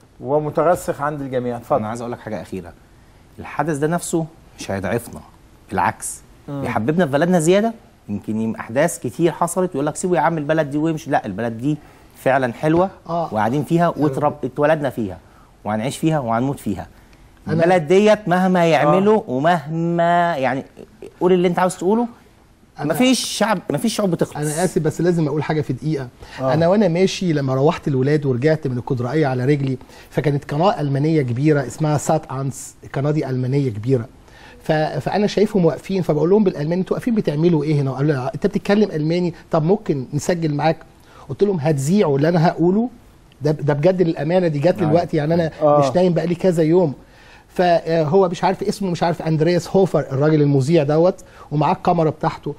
ومترسخ عند الجميع. اتفضل. انا عايز اقول لك حاجه اخيره، الحدث ده نفسه مش هيضعفنا، بالعكس بيحببنا في بلدنا زياده. يمكن احداث كتير حصلت ويقول لك سيبوا يا عم البلد دي ويمشي، لا البلد دي فعلا حلوه آه. وقاعدين فيها واتولدنا فيها وهنعيش فيها وهنموت فيها. البلد ديت مهما يعملوا آه. ومهما يعني قول اللي انت عاوز تقوله، مفيش شعب مفيش شعوب بتخلص. انا اسف بس لازم اقول حاجه في دقيقه. آه. انا وانا ماشي لما روحت الولاد ورجعت من الكدرائيه على رجلي، فكانت قناه المانيه كبيره اسمها سات انس، القناه دي المانيه كبيره، فانا شايفهم واقفين، فبقول لهم بالالماني انتوا واقفين بتعملوا ايه هنا؟ قالوا لي انت بتتكلم الماني، طب ممكن نسجل معاك؟ قلت لهم هتذيعوا اللي انا هقوله ده ده بجد للامانه دي جت للوقت يعني انا آه. مش نايم بقالي كذا يوم. فهو مش عارف اسمه، مش عارف اندرياس هوفر الراجل المذيع دوت، ومعاه الكاميرا بتاعته،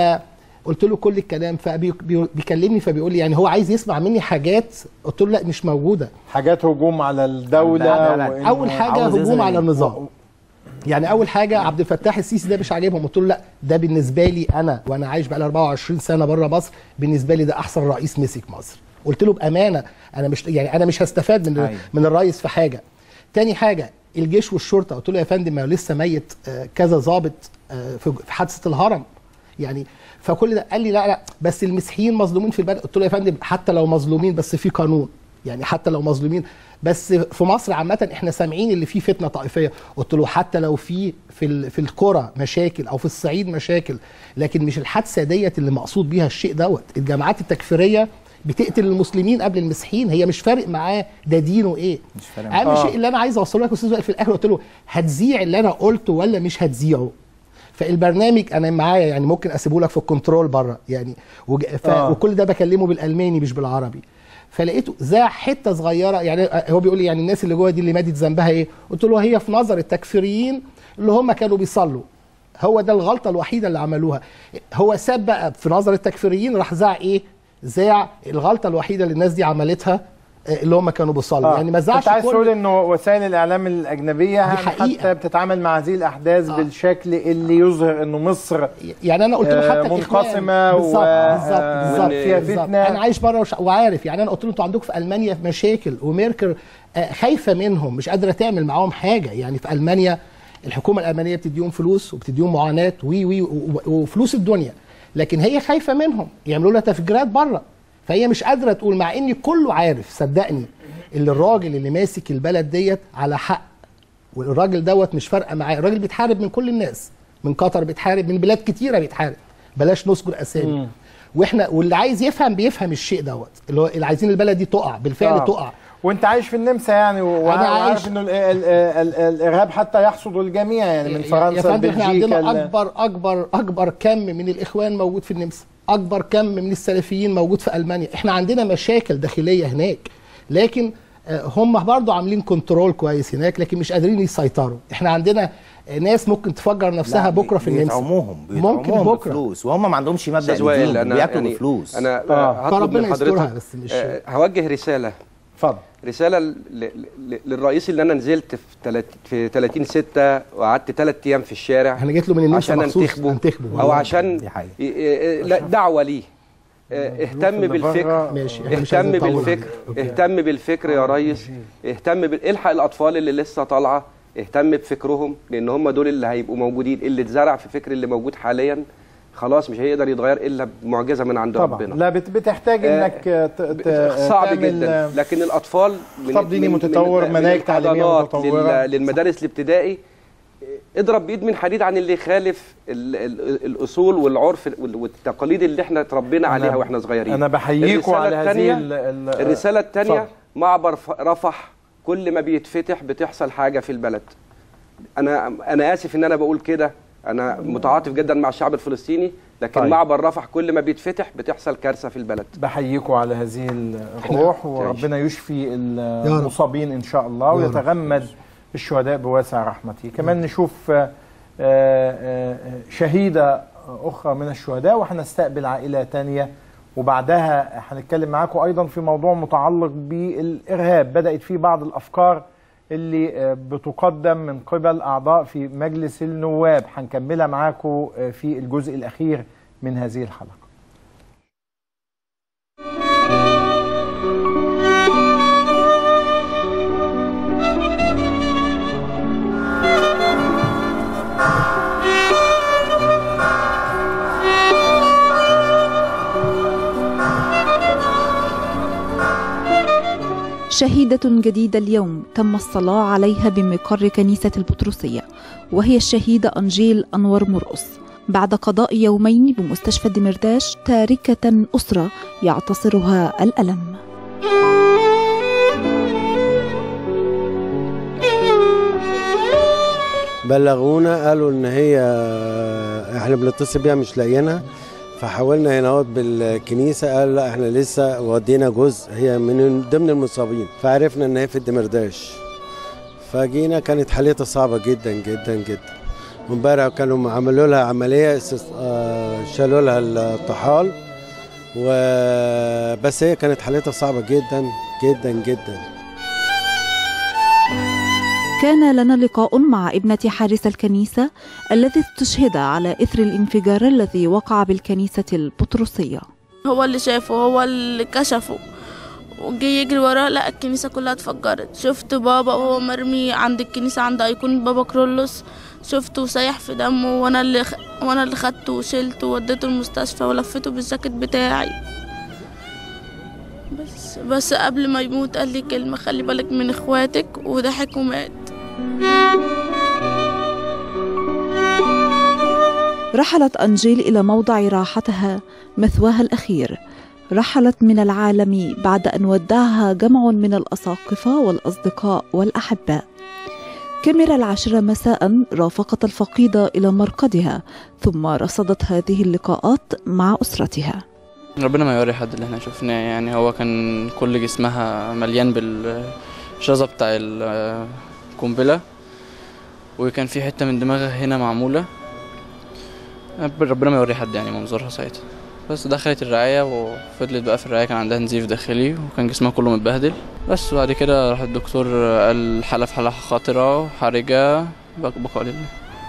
فقلت له كل الكلام، فبيكلمني فبيقول لي يعني هو عايز يسمع مني حاجات، قلت له لا مش موجوده. حاجات هجوم على الدوله. لا لا لا. اول حاجه هجوم على النظام، يعني اول حاجه عبد الفتاح السيسي ده مش عاجبهم، قلت له لا ده بالنسبه لي انا وانا عايش بقى أربعة وعشرين سنه بره مصر، بالنسبه لي ده احسن رئيس مسك مصر. قلت له بامانه انا مش يعني انا مش هستفاد من أيوة. من الرئيس في حاجه. تاني حاجه الجيش والشرطه، قلت له يا فندم ما لسه ميت كذا ضابط في حادثه الهرم يعني، فكل ده قال لي لا لا بس المسيحيين مظلومين في البلد. قلت له يا فندم حتى لو مظلومين بس في قانون، يعني حتى لو مظلومين بس في مصر عامه احنا سامعين اللي فيه فتنه طائفيه. قلت له حتى لو في في في القرى مشاكل او في الصعيد مشاكل، لكن مش الحادثه ديت اللي مقصود بيها الشيء دوت. الجماعات التكفيريه بتقتل المسلمين قبل المسيحيين، هي مش فارق معاه ده دينه ايه. مش فارق. اهم آه. شيء اللي انا عايز اوصله لك يا استاذ وائل في الاخر، قلت له هتذيع اللي انا قلته ولا مش هتذيعه؟ فالبرنامج انا معايا يعني ممكن اسيبه لك في الكنترول بره يعني، ف... آه. وكل ده بكلمه بالالماني مش بالعربي. فلقيته ذاع حته صغيره، يعني هو بيقول لي يعني الناس اللي جوه دي اللي ماتت ذنبها ايه؟ قلت له هي في نظر التكفيريين اللي هم كانوا بيصلوا، هو ده الغلطه الوحيده اللي عملوها. هو ساب بقى في نظر التكفيريين راح ذاع ايه؟ ذاع الغلطه الوحيده اللي الناس دي عملتها اللي هم كانوا بيصلوا. آه. يعني ما زعش. انت عايز تقول انه وسائل الاعلام الاجنبيه حتى بتتعامل مع هذه الاحداث آه. بالشكل اللي يظهر انه مصر يعني انا قلت له حتى منقسمه بالظبط بالظبط فيها فتنه. انا عايش بره وش... وعارف يعني. انا قلت له انتوا عندكم في المانيا مشاكل، وميركل خايفه منهم مش قادره تعمل معاهم حاجه. يعني في المانيا الحكومه الالمانيه بتديهم فلوس وبتديهم معاناه وي وي وفلوس الدنيا، لكن هي خايفه منهم يعملوا لها تفجيرات بره، فهي مش قادره تقول، مع ان كله عارف صدقني اللي الراجل اللي ماسك البلد ديت على حق، والراجل دوت مش فارقه معاه. الراجل بيتحارب من كل الناس، من قطر بيتحارب، من بلاد كتيره بيتحارب، بلاش نذكر اسامي. واحنا واللي عايز يفهم بيفهم الشيء دوت، اللي هو اللي عايزين البلد دي تقع بالفعل آه. تقع. وانت عايش في النمسا يعني، وانا عارف انه الارهاب حتى يحصد الجميع يعني من فرنسا لبلجيكا. احنا عندنا اكبر اكبر اكبر كم من الاخوان موجود في النمسا، اكبر كم من السلفيين موجود في المانيا. احنا عندنا مشاكل داخليه هناك، لكن هم برضو عاملين كنترول كويس هناك، لكن مش قادرين يسيطروا. احنا عندنا ناس ممكن تفجر نفسها بكره في النمسا، بيطعموهم ممكن بكره بفلوس، وهم ما عندهمش مبدا دين، بياكلوا يعني بفلوس. انا آه. فربنا يسترها. بس مش آه هوجه رساله. اتفضل. رساله للرئيس اللي انا نزلت في في ثلاثين ستة وقعدت ثلاث ايام في الشارع. انا جيت له من النمسا عشان انتخبه, انتخبه او عشان لا دعوه ليه. اهتم بالفكر، اهتم بالفكر، اهتم بالفكر يا ريس، اهتم بالحق الاطفال اللي لسه طالعه، اهتم بفكرهم، لان هم دول اللي هيبقوا موجودين. اللي اتزرع في فكر اللي موجود حاليا خلاص مش هيقدر يتغير الا بمعجزه من عند طبعا. ربنا. لا بتحتاج انك آه صعب جدا. لكن الاطفال خطاب ديني متطور، مناهج تعليميه متطوره، للمدارس الابتدائي، اضرب بايد من حديد عن اللي يخالف ال ال الاصول والعرف والتقاليد اللي احنا اتربينا عليها واحنا صغيرين. انا بحييكم على هذه الرساله الثانيه. معبر رفح كل ما بيتفتح بتحصل حاجه في البلد. انا انا اسف ان انا بقول كده، انا متعاطف جدا مع الشعب الفلسطيني، لكن طيب. معبر رفح كل ما بيتفتح بتحصل كارثه في البلد. بحييكم على هذه الروح، وربنا يشفي المصابين ان شاء الله ويتغمد الشهداء بواسع رحمته. كمان نشوف شهيده اخرى من الشهداء، وهنستقبل عائله ثانيه، وبعدها هنتكلم معاكم ايضا في موضوع متعلق بالارهاب. بدات فيه بعض الافكار اللي بتقدم من قبل أعضاء في مجلس النواب، هنكملها معاكم في الجزء الأخير من هذه الحلقة. شهيدة جديدة اليوم تم الصلاة عليها بمقر كنيسة البطرسية، وهي الشهيدة أنجيل أنور مرقص، بعد قضاء يومين بمستشفى دمرداش، تاركة أسرة يعتصرها الألم. بلغونا قالوا إن هي إحنا بنتصل بيها مش لاقيينها، فحاولنا هنا بالكنيسه، قال لا احنا لسه ودينا جزء، هي من ضمن المصابين، فعرفنا ان هي في الدمرداش. فجينا كانت حالتها صعبه جدا جدا جدا. وامبارح كانوا عملوا لها عمليه، شالوا لها الطحال، وبس هي كانت حالتها صعبه جدا جدا جدا. كان لنا لقاء مع ابنة حارس الكنيسة الذي استشهد على إثر الانفجار الذي وقع بالكنيسة البطرسية. هو اللي شافه، هو اللي كشفه، وجي يجري وراه لقى الكنيسة كلها اتفجرت. شفت بابا وهو مرمي عند الكنيسة عند أيقونة بابا كرولوس، شفته سايح في دمه، وأنا اللي خ... وأنا اللي خدته وشلته ووديته المستشفى ولفته بالجاكيت بتاعي. بس بس قبل ما يموت قال لي كلمة: خلي بالك من إخواتك، وضحك ومات. رحلت أنجيل إلى موضع راحتها، مثواها الأخير. رحلت من العالم بعد أن ودعها جمع من الأساقفة والأصدقاء والأحباء. كاميرا العاشرة مساء رافقت الفقيدة إلى مرقدها، ثم رصدت هذه اللقاءات مع أسرتها. ربنا ما يوري حد اللي احنا شفناه، يعني هو كان كل جسمها مليان بالشظة بتاع القنبلة، وكان في حتة من دماغها هنا معمولة. ربنا ما يوري حد يعني منظرها ساعتها. بس دخلت الرعاية وفضلت بقى في الرعاية، كان عندها نزيف داخلي وكان جسمها كله متبهدل. بس بعد كده راح الدكتور قال الحالة في حالة خطرة وحرجة، بقاء لله.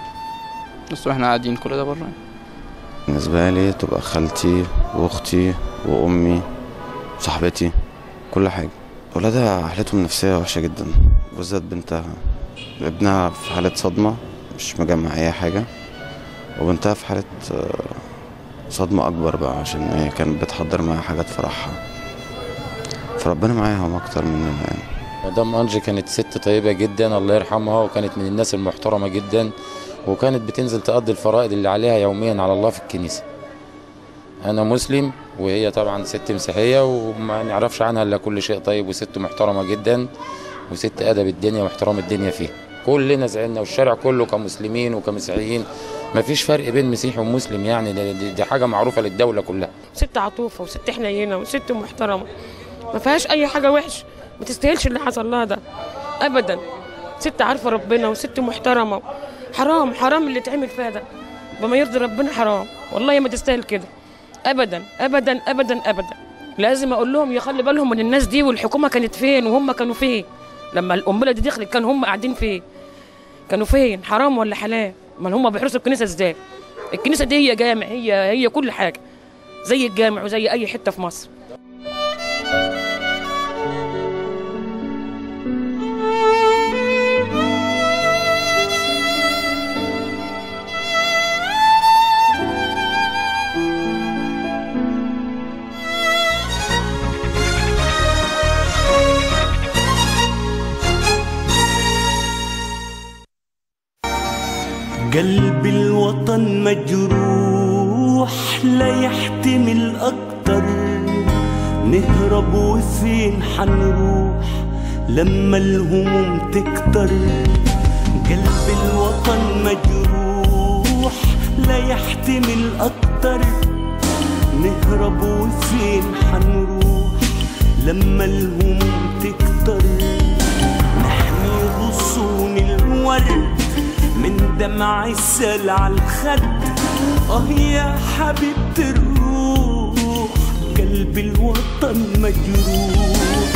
بس واحنا قاعدين كل ده بره. بالنسبة لي تبقى خالتي واختي وامي وصاحبتي، كل حاجة. ولادها حالتهم النفسية وحشة جدا، بالذات بنتها. ابنها في حالة صدمة مش مجمع اي حاجة، وبنتها في حالة صدمة اكبر بقى عشان هي كانت بتحضر معاها حاجات فرحها. فربنا معاهم اكتر مننا يعني. مدام انجي كانت ست طيبة جدا الله يرحمها، وكانت من الناس المحترمة جدا، وكانت بتنزل تقضي الفرائض اللي عليها يوميا على الله في الكنيسة. أنا مسلم وهي طبعا ست مسيحية، وما نعرفش عنها إلا كل شيء طيب، وست محترمة جدا، وست أدب الدنيا واحترام الدنيا فيها. كلنا زعلنا، والشارع كله كمسلمين وكمسيحيين، ما فيش فرق بين مسيحي ومسلم يعني، دي, دي حاجة معروفة للدولة كلها. ست عطوفة وست حنينة وست محترمة، ما فيهاش أي حاجة وحش، ما تستاهلش اللي حصل لها ده أبدا. ست عارفة ربنا وست محترمة. حرام حرام اللي اتعمل فيها ده، بما يرضي ربنا حرام، والله ما تستاهل كده ابدا ابدا ابدا ابدا. لازم اقول لهم يخلي بالهم من الناس دي، والحكومه كانت فين وهم كانوا فين لما القنبله دي دخلت؟ كانوا هم قاعدين فين؟ كانوا فين؟ حرام ولا حلال؟ ما هم بيحرسوا الكنيسه ازاي؟ الكنيسه دي هي جامع، هي هي كل حاجه، زي الجامع وزي اي حته في مصر. قلب الوطن مجروح لا يحتمل أكتر، نهرب وفين حنروح لما الهموم تكتر. قلب الوطن مجروح لا يحتمل أكتر، نهرب وفين حنروح لما الهموم تكتر. نحمي غصون الورد من دمع السل على الخد، اه يا حبيبة الروح قلب الوطن مجروح.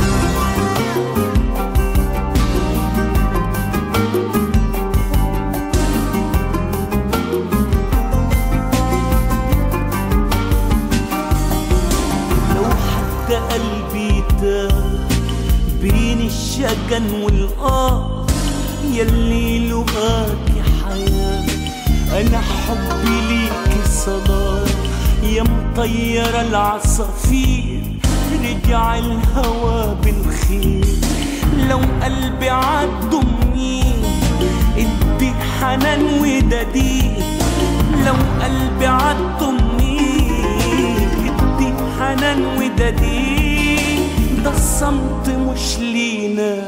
لو حتى قلبي تاه بين الشجن والآه، يلي لقاكي حياة أنا حبي ليكي صلاة. يا مطيرة العصافير رجع الهوى بالخير، لو قلبي عالضمين ادي حنان ودديق. لو قلبي عالضمين ادي حنان ودديق، ده الصمت مش لينا.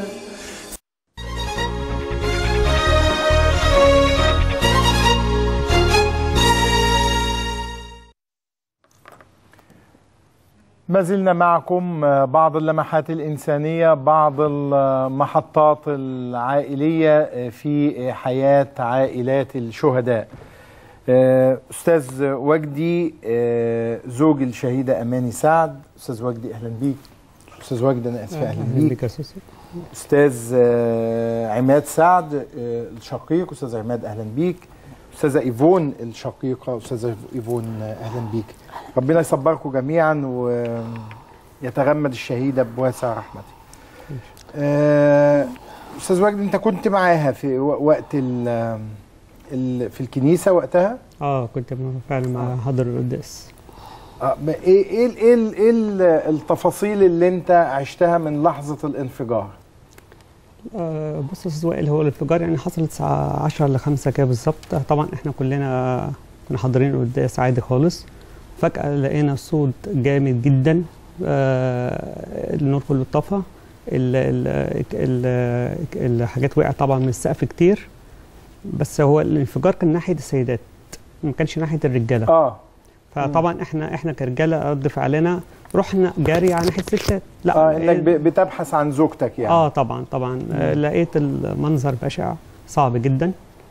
ما زلنا معكم بعض اللمحات الإنسانية، بعض المحطات العائلية في حياة عائلات الشهداء. أستاذ وجدي زوج الشهيدة أماني سعد، أستاذ وجدي أهلا بيك. أستاذ وجدي أنا آسف أهلا بيك. أستاذ عماد سعد الشقيق، أستاذ عماد أهلا بيك. أستاذة إيفون الشقيقة، أستاذة إيفون أهلا بيك. ربنا يصبركم جميعا ويتغمد الشهيدة بواسع رحمته. أستاذ وجدي أنت كنت معاها في وقت ال ال في الكنيسة وقتها؟ اه كنت فعلا مع حضر القداس. اه ايه ايه ايه ايه التفاصيل اللي انت عشتها من لحظة الانفجار؟ آه بص يا استاذ وائل، هو الانفجار يعني حصل الساعة عشرة لخمسة كده بالظبط. طبعا احنا كلنا كنا حاضرين القداس عادي خالص، فجأة لقينا صوت جامد جدا، آه النور كله اتطفى، الحاجات وقعت طبعا من السقف كتير، بس هو الانفجار كان ناحية السيدات ما كانش ناحية الرجالة. اه فطبعا احنا احنا كرجاله رد فعلنا رحنا جاري على ناحيه الستات. لا اه انك بتبحث عن زوجتك يعني. اه طبعا طبعا آه لقيت المنظر بشع صعب جدا،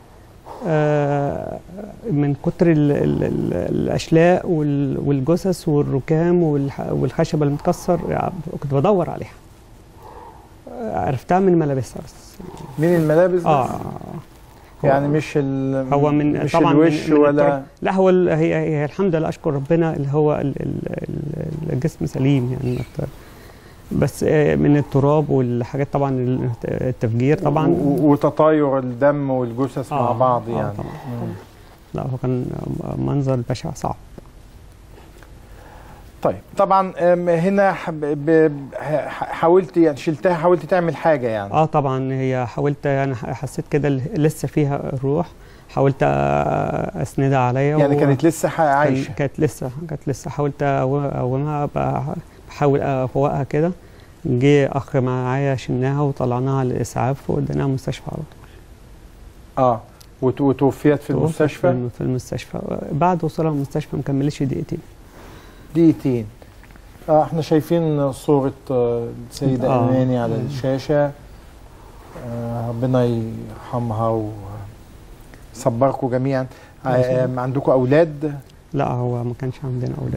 آه من كتر ال ال ال الاشلاء والجثث والركام والخشب المتكسر، يعني كنت بدور عليها، عرفتها من ملابسها بس. من الملابس اه يعني مش ال هو من مش طبعا الوش من ولا لا هو هي, هي الحمد لله اشكر ربنا اللي هو ال ال الجسم سليم يعني، بس من التراب والحاجات طبعا التفجير طبعا وتطاير الدم والجثث آه مع بعض يعني. آه طبعا. طبعا. لا هو كان منظر بشع صعب. طيب طبعا هنا حاولت يعني شلتها، حاولت تعمل حاجه يعني. اه طبعا هي حاولت، انا حسيت كده لسه فيها الروح، حاولت اسندها عليا يعني و... كانت لسه عايشه. كانت لسه كانت لسه حاولت اقومها، بحاول افوقها كده. جه اخ معايا شلناها وطلعناها للاسعاف ووديناها المستشفى على طول. اه وتوفيت في المستشفى؟ في المستشفى بعد وصولها المستشفى ما كملتش دقيقتين. دقيقتين. آه احنا شايفين صورة آه السيدة آه. أماني على الشاشة. آه ربنا يرحمها ويصبركم جميعا. آه عندكم أولاد؟ لا هو ما كانش عندنا أولاد.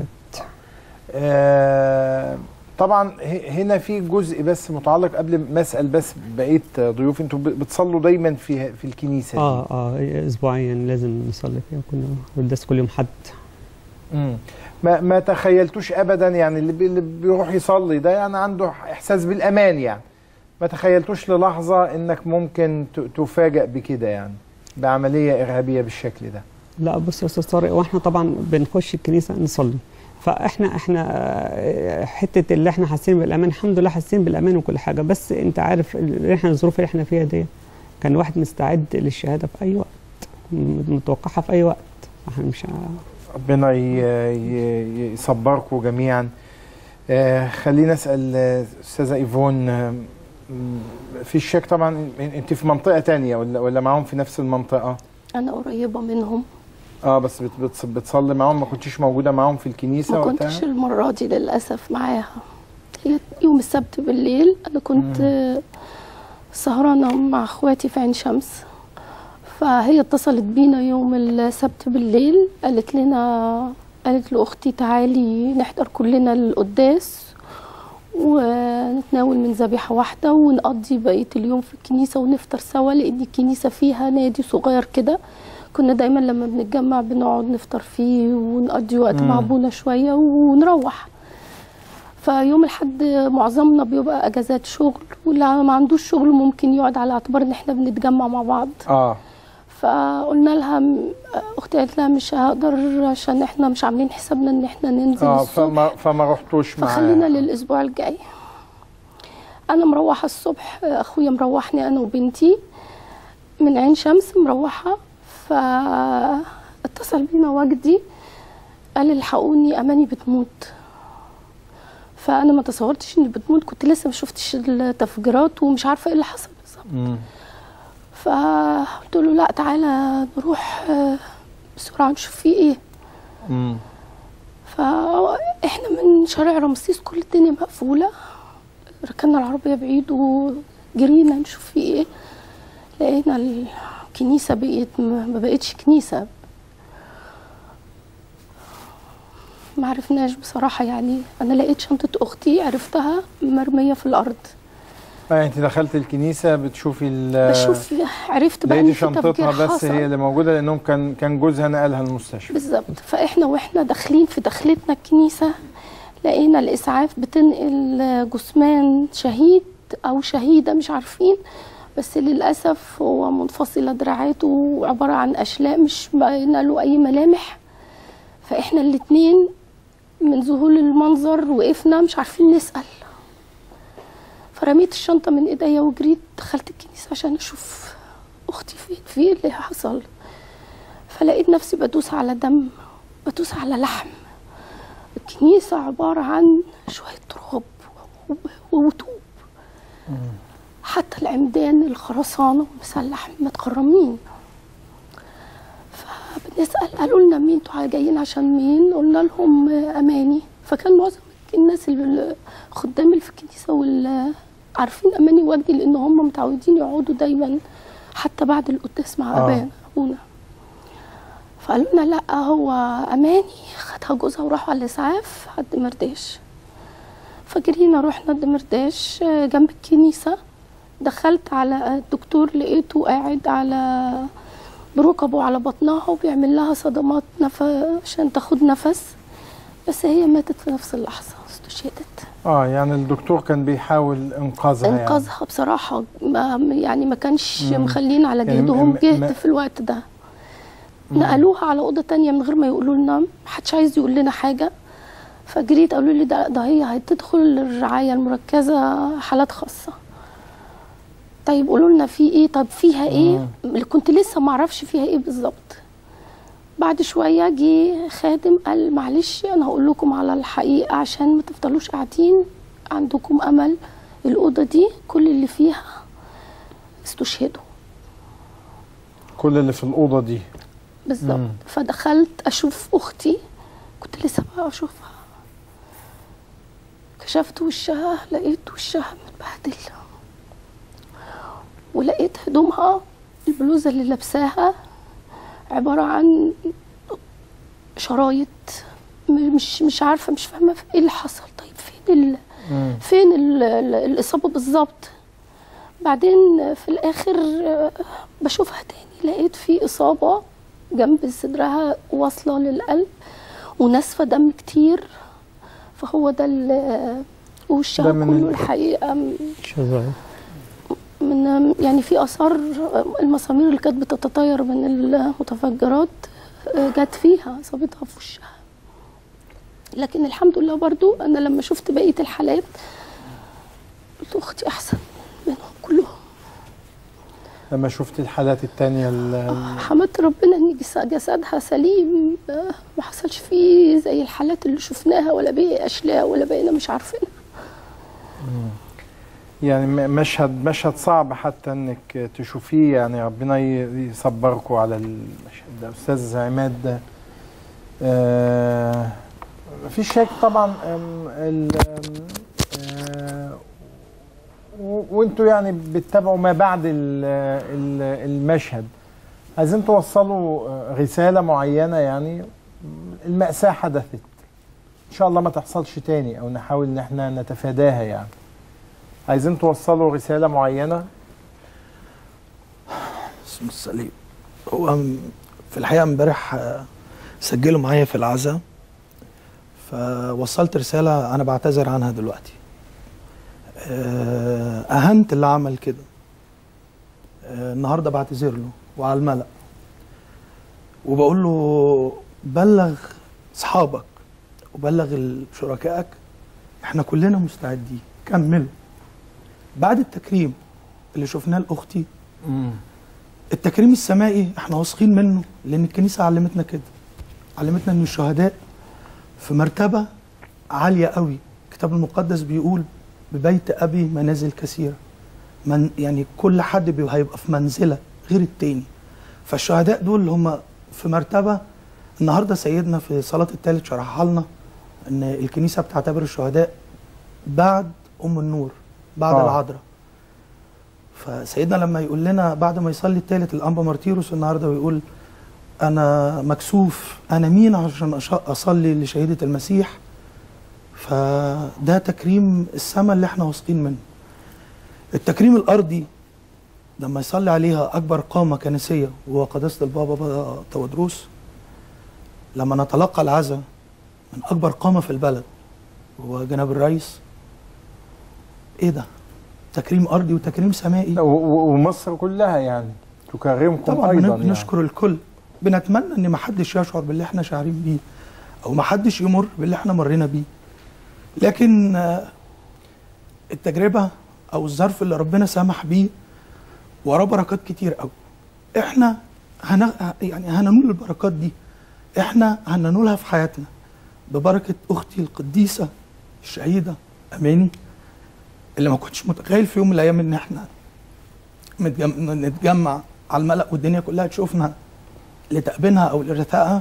آه طبعا هنا في جزء بس متعلق، قبل ما اسال بس بقيه ضيوف، انتوا بتصلوا دايما في في الكنيسه؟ اه اه اسبوعيا لازم نصلي فيها، كنا قداس كل يوم حد. امم ما ما تخيلتوش ابدا يعني اللي, بي اللي بيروح يصلي ده يعني عنده احساس بالامان يعني، ما تخيلتوش للحظه انك ممكن تفاجأ بكده يعني بعمليه ارهابيه بالشكل ده؟ لا بص يا استاذ طارق، واحنا طبعا بنخش الكنيسه نصلي، فاحنا احنا حته اللي احنا حاسين بالامان، الحمد لله حاسين بالامان وكل حاجه، بس انت عارف احنا الظروف اللي احنا فيها دي كان الواحد مستعد للشهاده في اي وقت. متوقعها في اي وقت. احنا مش ربنا يصبركم جميعا. آه خلينا اسال استاذه ايفون، آه في الشيك طبعا انت في منطقه تانية ولا ولا معاهم في نفس المنطقه؟ انا قريبه منهم. اه بس بت بتصلي معاهم؟ ما كنتيش موجوده معاهم في الكنيسه وقتها؟ ما كنتش المره دي للاسف معاها. هي يوم السبت بالليل انا كنت مم. سهرانه مع اخواتي في عين شمس، فهي اتصلت بينا يوم السبت بالليل، قالت لنا قالت لاختي تعالي نحضر كلنا القداس ونتناول من ذبيحه واحده ونقضي بقيه اليوم في الكنيسه ونفطر سوا، لان الكنيسه فيها نادي صغير كده كنا دايما لما بنتجمع بنقعد نفطر فيه ونقضي وقت مع ابونا شويه ونروح. فيوم الحد معظمنا بيبقى اجازات شغل، واللي ما عندوش شغل ممكن يقعد على اعتبار ان احنا بنتجمع مع بعض. اه فقلنا لها اختي قالت لها مش هقدر عشان احنا مش عاملين حسابنا ان احنا ننزل اه الصبح. فما فما رحتوش معاها. فخلينا للاسبوع الجاي. انا مروحه الصبح، اخويا مروحني انا وبنتي من عين شمس مروحه، فاتصل بينا وجدي قال الحقوني اماني بتموت. فانا ما تصورتش اني بتموت، كنت لسه ما شفتش التفجيرات ومش عارفه ايه اللي حصل بالظبط. فقلت له لا تعالى نروح بسرعه نشوف فيه ايه. امم فاحنا من شارع رمسيس كل الدنيا مقفوله، ركنا العربيه بعيد وجرينا نشوف فيه ايه. لقينا الكنيسه بقيت ما بقتش كنيسه، ما عرفناش بصراحه. يعني انا لقيت شنطه اختي عرفتها مرميه في الارض. اه انت دخلت الكنيسه بتشوفي ال بشوف عرفت بقى ان شنطتها بس هي اللي موجوده، لانهم كان كان جوزها نقلها المستشفى. بالظبط. فاحنا واحنا داخلين في دخلتنا الكنيسه لقينا الاسعاف بتنقل جثمان شهيد او شهيده مش عارفين، بس للاسف هو منفصله دراعاته وعباره عن اشلاء مش باينه له اي ملامح. فاحنا الاثنين من ذهول المنظر وقفنا مش عارفين نسال. فرميت الشنطه من ايديا وجريت دخلت الكنيسه عشان اشوف اختي فين، في ايه اللي حصل. فلقيت نفسي بدوس على دم، بدوس على لحم. الكنيسه عباره عن شويه تراب وطوب، حتى العمدان الخرسانه مسلح متخرمين. فبنسال قالوا لنا مين انتوا جايين عشان مين؟ قلنا لهم اماني. فكان معظم الناس الخدام اللي في الكنيسه وال عارفين اماني وجدي، لان هم متعودين يقعدوا دايما حتى بعد القداس مع ابانا ابونا. فقالوا لنا لا هو اماني خدها جوزها وراحوا على الاسعاف على الدمرداش. فجرينا رحنا الدمرداش جنب الكنيسه، دخلت على الدكتور لقيته قاعد على بركبه على بطنها وبيعمل لها صدمات نف... عشان تاخد نفس، بس هي ماتت في نفس اللحظه استشهدت. اه يعني الدكتور كان بيحاول انقاذها انقاذها يعني. بصراحه ما يعني ما كانش مخلين على جهدهم يعني جهد في الوقت ده. مم. نقلوها على اوضه تانية من غير ما يقولوا لنا، محدش عايز يقول لنا حاجه. فجريت قالوا لي ده, ده هي هتدخل الرعايه المركزه حالات خاصه. طيب قولوا لنا في ايه؟ طب فيها ايه؟ اللي كنت لسه ما اعرفش فيها ايه بالظبط. بعد شويه جه خادم قال معلش انا هقول لكم على الحقيقه عشان ما تفضلوش قاعدين عندكم امل. الاوضه دي كل اللي فيها استشهدوا، كل اللي في الاوضه دي بالظبط. فدخلت اشوف اختي، كنت لسه بقى اشوفها، كشفت وشها لقيت وشها متبهدل، ولقيت هدومها البلوزه اللي لابساها عباره عن شرايط، مش مش عارفه مش فاهمه ايه اللي حصل. طيب فين ال فين ال الاصابه بالظبط؟ بعدين في الاخر بشوفها تاني لقيت في اصابه جنب صدرها واصله للقلب وناسفه دم كتير. فهو ده وشها كله الحقيقه من يعني في اثار المسامير اللي كانت بتتطاير من المتفجرات جت فيها اصابتها في وشها. لكن الحمد لله برضو انا لما شفت بقيه الحالات قلت اختي احسن منهم كلهم. لما شفت الحالات التانية حمدت ربنا ان جسدها سليم، ما حصلش فيه زي الحالات اللي شفناها، ولا بقي اشلاء ولا بقينا مش عارفينها. يعني مشهد مشهد صعب حتى انك تشوفيه، يعني ربنا يصبركم على المشهد ده. استاذ عماد ده آه مفيش شك طبعا، وانتوا يعني بتتابعوا ما بعد المشهد، عايزين توصلوا رسالة معينة، يعني المأساة حدثت ان شاء الله ما تحصلش تاني، او نحاول ان احنا نتفاداها. يعني عايزين توصلوا رسالة معينة؟ اسم الصليب. هو في الحقيقة امبارح سجلوا معايا في العزاء، فوصلت رسالة أنا بعتذر عنها دلوقتي. أهنت اللي عمل كده، النهاردة بعتذر له وعلى الملأ، وبقول له بلغ أصحابك وبلغ شركائك احنا كلنا مستعدين، كملوا. بعد التكريم اللي شفناه لأختي، التكريم السمائي احنا واثقين منه، لأن الكنيسة علمتنا كده، علمتنا ان الشهداء في مرتبة عالية قوي. الكتاب المقدس بيقول ببيت أبي منازل كثيرة، من يعني كل حد هيبقى في منزلة غير التاني. فالشهداء دول هم في مرتبة. النهاردة سيدنا في صلاة الثالث شرحها لنا ان الكنيسة بتعتبر الشهداء بعد أم النور، بعد آه. العذراء. فسيدنا لما يقول لنا بعد ما يصلي الثالث الأنبا مارتيروس النهاردة ويقول أنا مكسوف، أنا مين عشان أصلي لشهيدة المسيح؟ فده تكريم السماء اللي احنا واثقين منه. التكريم الأرضي لما يصلي عليها أكبر قامة كنسية وهو قداسة البابا تودروس، لما نتلقى العزاء من أكبر قامة في البلد وهو جناب الرئيس، إيه ده؟ تكريم أرضي وتكريم سمائي، ومصر كلها يعني تكرمكم طبعا. أيضا. طبعا بنشكر يعني الكل. بنتمنى ان ما حدش يشعر باللي احنا شاعرين بيه، او ما حدش يمر باللي احنا مرينا بيه، لكن التجربه او الظرف اللي ربنا سمح بيه وراه بركات كتير قوي. احنا هن... يعني هننول البركات دي، احنا هننولها في حياتنا ببركه اختي القديسه الشهيده اماني، اللي ما كنتش متخيل في يوم من الايام ان احنا متجم... نتجمع على الملأ والدنيا كلها تشوفنا لتأبينها او لارثائها.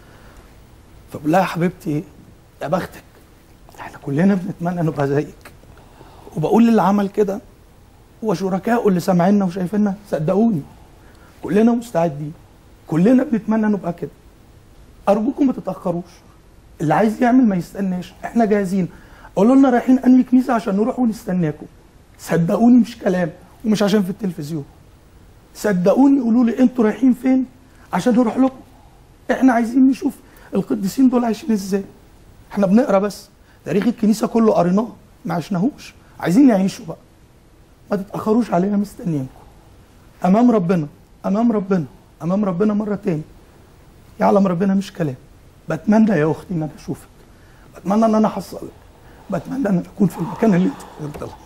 فبقول لها يا حبيبتي يا بختك، احنا كلنا بنتمنى نبقى زيك. وبقول للي عمل كده وشركائه اللي سامعيننا وشايفيننا، صدقوني كلنا مستعدين، كلنا بنتمنى نبقى كده. ارجوكم ما تتاخروش، اللي عايز يعمل ما يستناش، احنا جاهزين. قولوا لنا رايحين انهي كنيسه عشان نروح ونستناكم. صدقوني مش كلام ومش عشان في التلفزيون، صدقوني قولوا لي انتوا رايحين فين عشان نروح لكم. احنا عايزين نشوف القديسين دول عايشين ازاي. احنا بنقرا بس تاريخ الكنيسه كله قريناه، ما عشناهوش، عايزين نعيشه بقى. ما تتاخروش علينا، مستنيينكم امام ربنا، امام ربنا، امام ربنا مره تاني. يعلم ربنا مش كلام. بتمنى يا اختي ان انا اشوفك، بتمنى ان انا احصلك، بتمنى ان اكون في المكان اللي انت قلت له.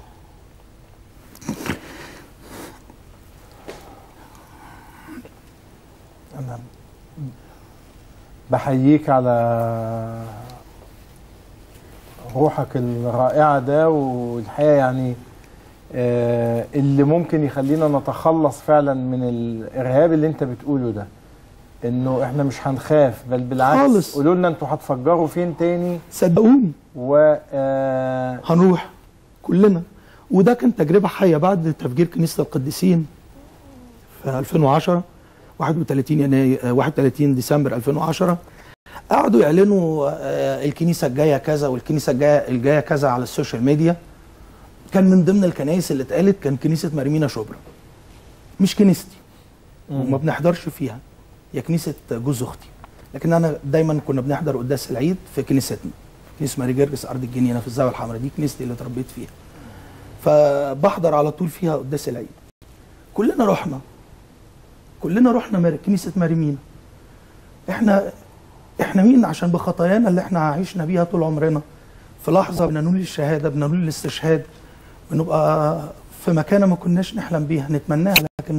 أنا بحييك على روحك الرائعة ده، والحقيقة يعني آه اللي ممكن يخلينا نتخلص فعلا من الإرهاب اللي انت بتقوله ده، انه احنا مش هنخاف، بل بالعكس قولوا لنا انتوا هتفجروا فين تاني، صدقوني و آه هنروح كلنا. وده كان تجربة حية بعد تفجير كنيسة القديسين في ألفين وعشرة، واحد وثلاثين يناير واحد وثلاثين ديسمبر ألفين وعشرة. قعدوا يعلنوا الكنيسه الجايه كذا والكنيسه الجايه الجايه كذا على السوشيال ميديا. كان من ضمن الكنائس اللي اتقالت كان كنيسه مريمينا شبرا، مش كنيستي وما بنحضرش فيها، هي كنيسه جوز اختي، لكن انا دايما كنا بنحضر قداس العيد في كنيستنا، كنيسه ماري جرجس ارض الجنينه في الزاويه الحمراء، دي كنيستي اللي اتربيت فيها، فبحضر على طول فيها قداس العيد. كلنا رحنا كلنا رحنا كنيسه مريمينا. احنا احنا مين عشان بخطايانا اللي احنا عايشنا بيها طول عمرنا في لحظه بننول الشهاده، بننول الاستشهاد، بنبقى في مكانه ما كناش نحلم بيها نتمناها، لكن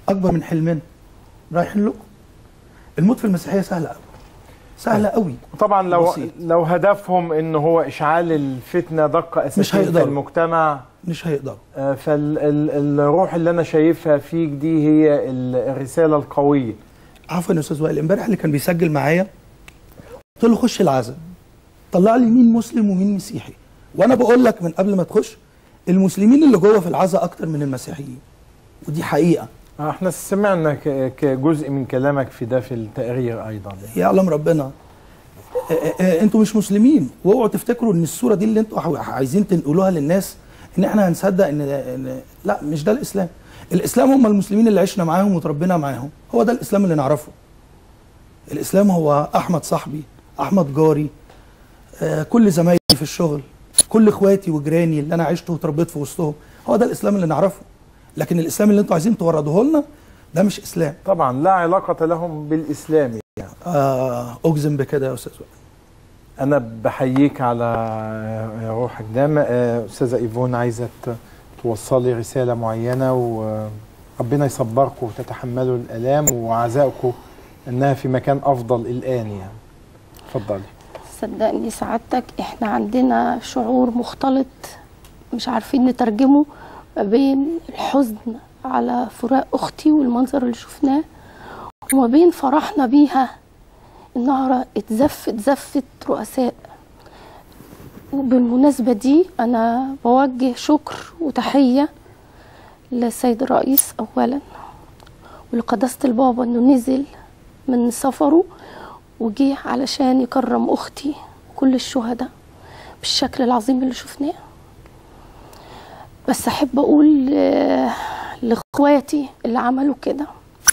اكبر من حلمنا رايحين لكم. الموت في المسيحيه سهل قوي، سهله قوي. طبعا لو بسيط. لو هدفهم ان هو اشعال الفتنه دقه اساسيه في المجتمع مش هيقدروا. فالروح اللي انا شايفها فيك دي هي الرساله القويه. عفوا يا استاذ وائل، امبارح اللي كان بيسجل معايا قلت له خش العزاء، طلع لي مين مسلم ومين مسيحي، وانا بقول لك من قبل ما تخش المسلمين اللي جوه في العزاء اكتر من المسيحيين، ودي حقيقه. احنا سمعنا كجزء من كلامك في ده في التقرير ايضا. يعلم ربنا انتوا مش مسلمين، واوعوا تفتكروا ان الصوره دي اللي انتوا عايزين تنقلوها للناس ان احنا هنصدق ان, إن لا، مش ده الاسلام. الاسلام هم المسلمين اللي عشنا معاهم وتربينا معاهم، هو ده الاسلام اللي نعرفه. الاسلام هو احمد صاحبي، احمد جاري، آه كل زمايلي في الشغل، كل اخواتي وجيراني اللي انا عشت وتربيت في وسطهم، هو ده الاسلام اللي نعرفه. لكن الاسلام اللي انتوا عايزين توردوه لنا ده مش اسلام. طبعا لا علاقه لهم بالاسلام يعني. آه اجزم بكده يا استاذ وائل. انا بحييك على روحك ده. استاذه ايفون عايزه توصلي رساله معينه، وربنا يصبركم وتتحملوا الالام، وعزائكم انها في مكان افضل الان يعني. اتفضلي. صدقني سعادتك احنا عندنا شعور مختلط مش عارفين نترجمه ما بين الحزن على فراق اختي والمنظر اللي شفناه، وما بين فرحنا بيها انها اتزفت زفت رؤساء. وبالمناسبة دي أنا بوجه شكر وتحية للسيد الرئيس أولا، ولقداسة البابا إنه نزل من سفره وجيه علشان يكرم أختي وكل الشهداء بالشكل العظيم اللي شفناه. بس أحب أقول لإخواتي اللي عملوا كده،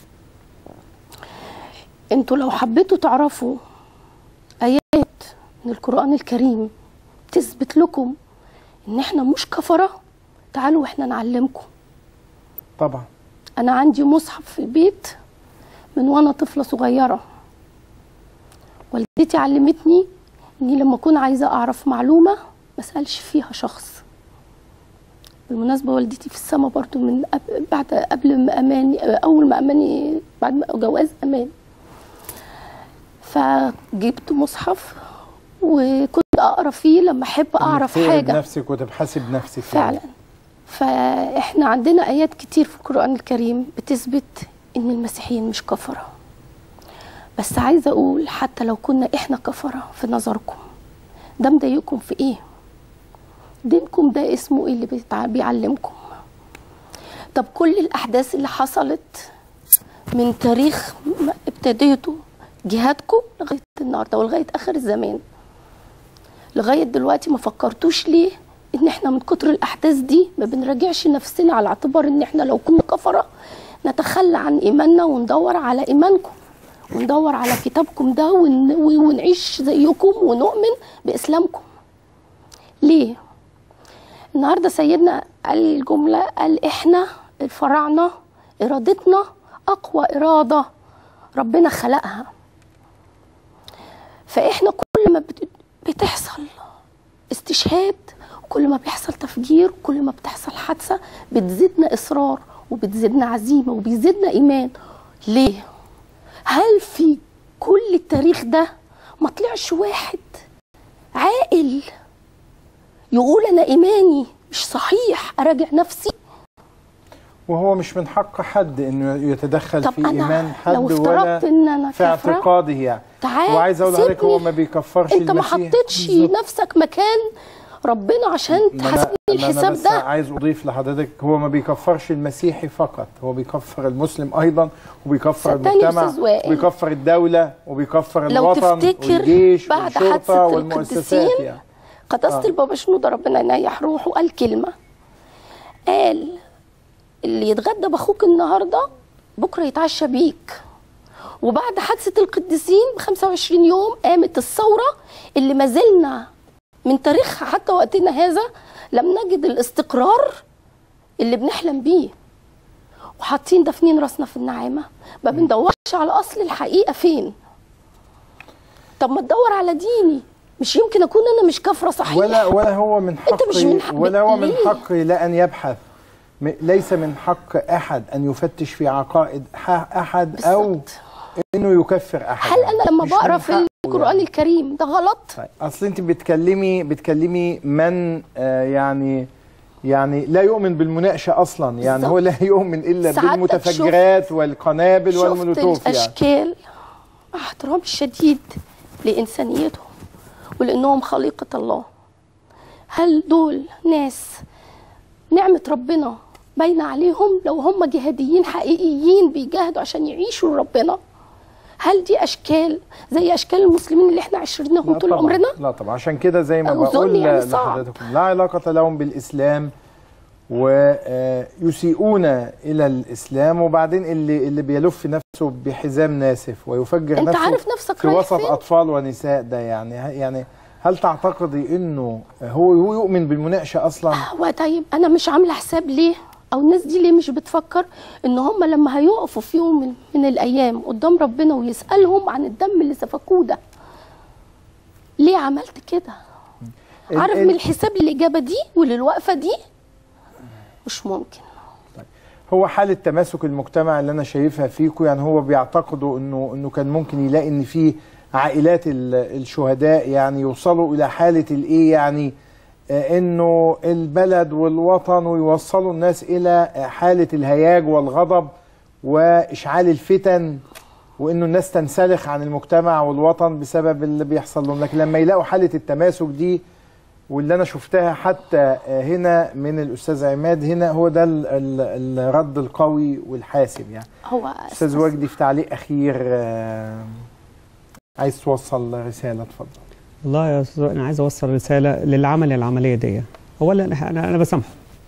انتوا لو حبيتوا تعرفوا آيات من القرآن الكريم تثبت لكم ان احنا مش كفرة، تعالوا واحنا نعلمكم. طبعا انا عندي مصحف في البيت من وانا طفلة صغيرة، والدتي علمتني اني لما اكون عايزة اعرف معلومة ما اسألش فيها شخص. بالمناسبة والدتي في السما برضو من بعد قبل ما اماني، اول ما اماني بعد ما جواز اماني، فجبت مصحف وكنت اقرا فيه لما احب اعرف حاجه بنفسك وتبحثي بنفسك فعلا. فاحنا عندنا ايات كتير في القران الكريم بتثبت ان المسيحيين مش كفره. بس عايزه اقول حتى لو كنا احنا كفره في نظركم، ده مضايقكم في ايه؟ دينكم ده اسمه ايه اللي بيعلمكم؟ طب كل الاحداث اللي حصلت من تاريخ ما ابتديتوا جهادكم لغايه النهارده ولغايه اخر الزمان، لغايه دلوقتي ما فكرتوش ليه ان احنا من كتر الاحداث دي ما بنراجعش نفسنا على اعتبار ان احنا لو كنا كفره نتخلى عن ايماننا وندور على ايمانكم وندور على كتابكم ده ون... ونعيش زيكم ونؤمن باسلامكم. ليه؟ النهارده سيدنا قال الجمله، قال احنا الفراعنه ارادتنا اقوى اراده ربنا خلقها. فاحنا كل ما بتحصل استشهاد، وكل ما بيحصل تفجير، وكل ما بتحصل حادثه بتزيدنا اصرار وبتزيدنا عزيمه وبيزيدنا ايمان. ليه؟ هل في كل التاريخ ده ما طلعش واحد عاقل يقول انا ايماني مش صحيح، اراجع نفسي؟ وهو مش من حق حد انه يتدخل طب في ايمان حد لو ولا إن أنا في اعتقاده يعني. تعال وعايز اقول لحضرتك هو ما بيكفرش انت المسيح. ما حطيتش نفسك مكان ربنا عشان تحاسبني الحساب بس ده. عايز اضيف لحضرتك هو ما بيكفرش المسيحي فقط، هو بيكفر المسلم ايضا، وبيكفر المجتمع، وبيكفر الدوله، وبيكفر لو الوطن تفتكر والجيش بعد والشرطه حادثة والمؤسسات يعني. قداسة آه. البابا شنودة ربنا ينيح روحه قال كلمه، قال اللي يتغدى باخوك النهارده بكره يتعشى بيك. وبعد حادثه القديسين ب خمسة وعشرين يوم قامت الثوره اللي ما زلنا من تاريخها حتى وقتنا هذا لم نجد الاستقرار اللي بنحلم بيه، وحاطين دافنين راسنا في النعامه، ما بندورش على اصل الحقيقه فين. طب ما تدور على ديني، مش يمكن اكون انا مش كافره صحيح، ولا ولا هو من حقي، انت مش من حقي ولا هو من حقي لا ان يبحث ليس من حق احد ان يفتش في عقائد احد بالزبط. او انه يكفر احد. هل انا لما بقرا في القران يعني. الكريم ده غلط؟ طيب اصل انت بتكلمي بتكلمي من آه يعني يعني لا يؤمن بالمناقشه اصلا، يعني بالزبط. هو لا يؤمن الا بالمتفجرات والقنابل والمولوتوف. شفت الاشكال يعني. مع احترامي الشديد لانسانيتهم ولانهم خليقه الله، هل دول ناس نعمة ربنا باينة عليهم لو هم جهاديين حقيقيين بيجاهدوا عشان يعيشوا ربنا؟ هل دي أشكال زي أشكال المسلمين اللي احنا عشرناهم طول عمرنا؟ لا طبعا، عشان كده زي ما بقول يعني لحضرتكم لا علاقة لهم بالإسلام ويسيئون إلى الإسلام، وبعدين اللي اللي بيلف نفسه بحزام ناسف ويفجر انت نفسه عارف نفسك في وسط فين؟ أطفال ونساء، ده يعني يعني هل تعتقدي انه هو هو يؤمن بالمناقشه اصلا؟ هو طيب انا مش عامله حساب ليه او الناس دي ليه مش بتفكر ان هم لما هيقفوا في يوم من, من الايام قدام ربنا ويسالهم عن الدم اللي سفكوه ده ليه عملت كده؟ عارف من الحساب للاجابه دي وللوقفه دي مش ممكن. طيب هو حاله تماسك المجتمع اللي انا شايفها فيكم، يعني هو بيعتقدوا انه انه كان ممكن يلاقي ان في عائلات الشهداء يعني يوصلوا الى حاله الايه يعني آه انه البلد والوطن، ويوصلوا الناس الى حاله الهياج والغضب واشعال الفتن، وانه الناس تنسلخ عن المجتمع والوطن بسبب اللي بيحصل لهم. لكن لما يلاقوا حاله التماسك دي واللي انا شفتها حتى هنا من الاستاذ عماد هنا، هو ده ال ال الرد القوي والحاسم. يعني هو استاذ وجدي في تعليق اخير آه عايز توصل رساله، اتفضل. والله يا استاذ انا عايز اوصل رساله للي عمل العمليه دي. اولا انا انا بسامحه.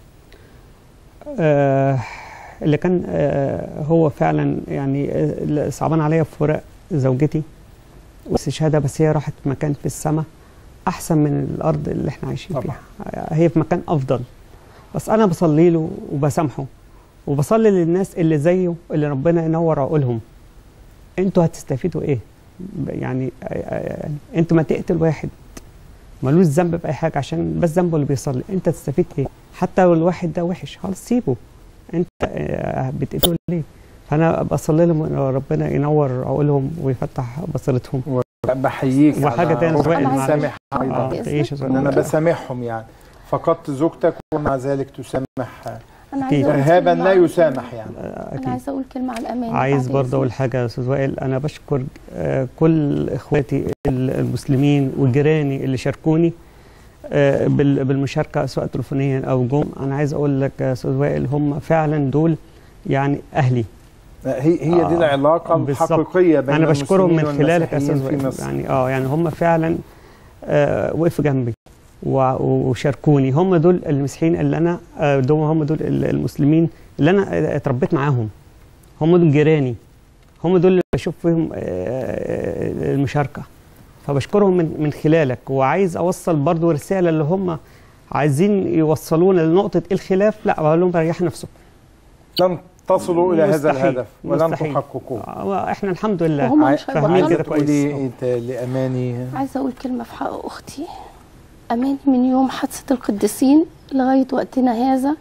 آه اللي كان آه هو فعلا يعني صعبان عليا في فراق زوجتي واستشهادها، بس هي راحت مكان في السماء احسن من الارض اللي احنا عايشين فيها. هي في مكان افضل، بس انا بصلي له وبسامحه وبصلي للناس اللي زيه اللي ربنا ينور عقولهم. انتوا هتستفيدوا ايه؟ يعني انت ما تقتل واحد ملوش ذنب باي حاجه عشان بس ذنبه اللي بيصلي، انت تستفيد ايه؟ حتى لو الواحد ده وحش خلاص سيبه، انت بتقتله ليه؟ فانا بصلي لهم ربنا ينور عقولهم ويفتح بصيرتهم. بحييك وحاجه ثانيه بسامح ايضا ان انا بسامحهم، يعني فقدت زوجتك ومع ذلك تسامح ارهابا لا يسامح. يعني انا عايزه اقول كلمه عن امان. عايز برضه اقول حاجه يا استاذ وائل، انا بشكر كل اخواتي المسلمين وجيراني اللي شاركوني بالمشاركه سواء تليفونيا او جم. انا عايز اقول لك يا استاذ وائل هم فعلا دول يعني اهلي. هي هي دي العلاقه الحقيقيه بين انا بشكرهم من خلالك يا استاذ وائل. يعني اه يعني هم فعلا آه وقفوا جنبي وشاركوني. هم دول المسيحيين اللي انا دول هم دول المسلمين اللي انا اتربيت معاهم، هم دول جيراني، هم دول اللي بشوف فيهم المشاركه. فبشكرهم من من خلالك، وعايز اوصل برضو رساله اللي هم عايزين يوصلونا لنقطه الخلاف. لا بقول لهم ريحوا نفسكم، لن تصلوا الى هذا الهدف ولن تحققوه. احنا الحمد لله فاهمين كده كويس. لاماني عايزه اقول كلمه في حق اختي أماني. من يوم حادثة القديسين لغاية وقتنا هذا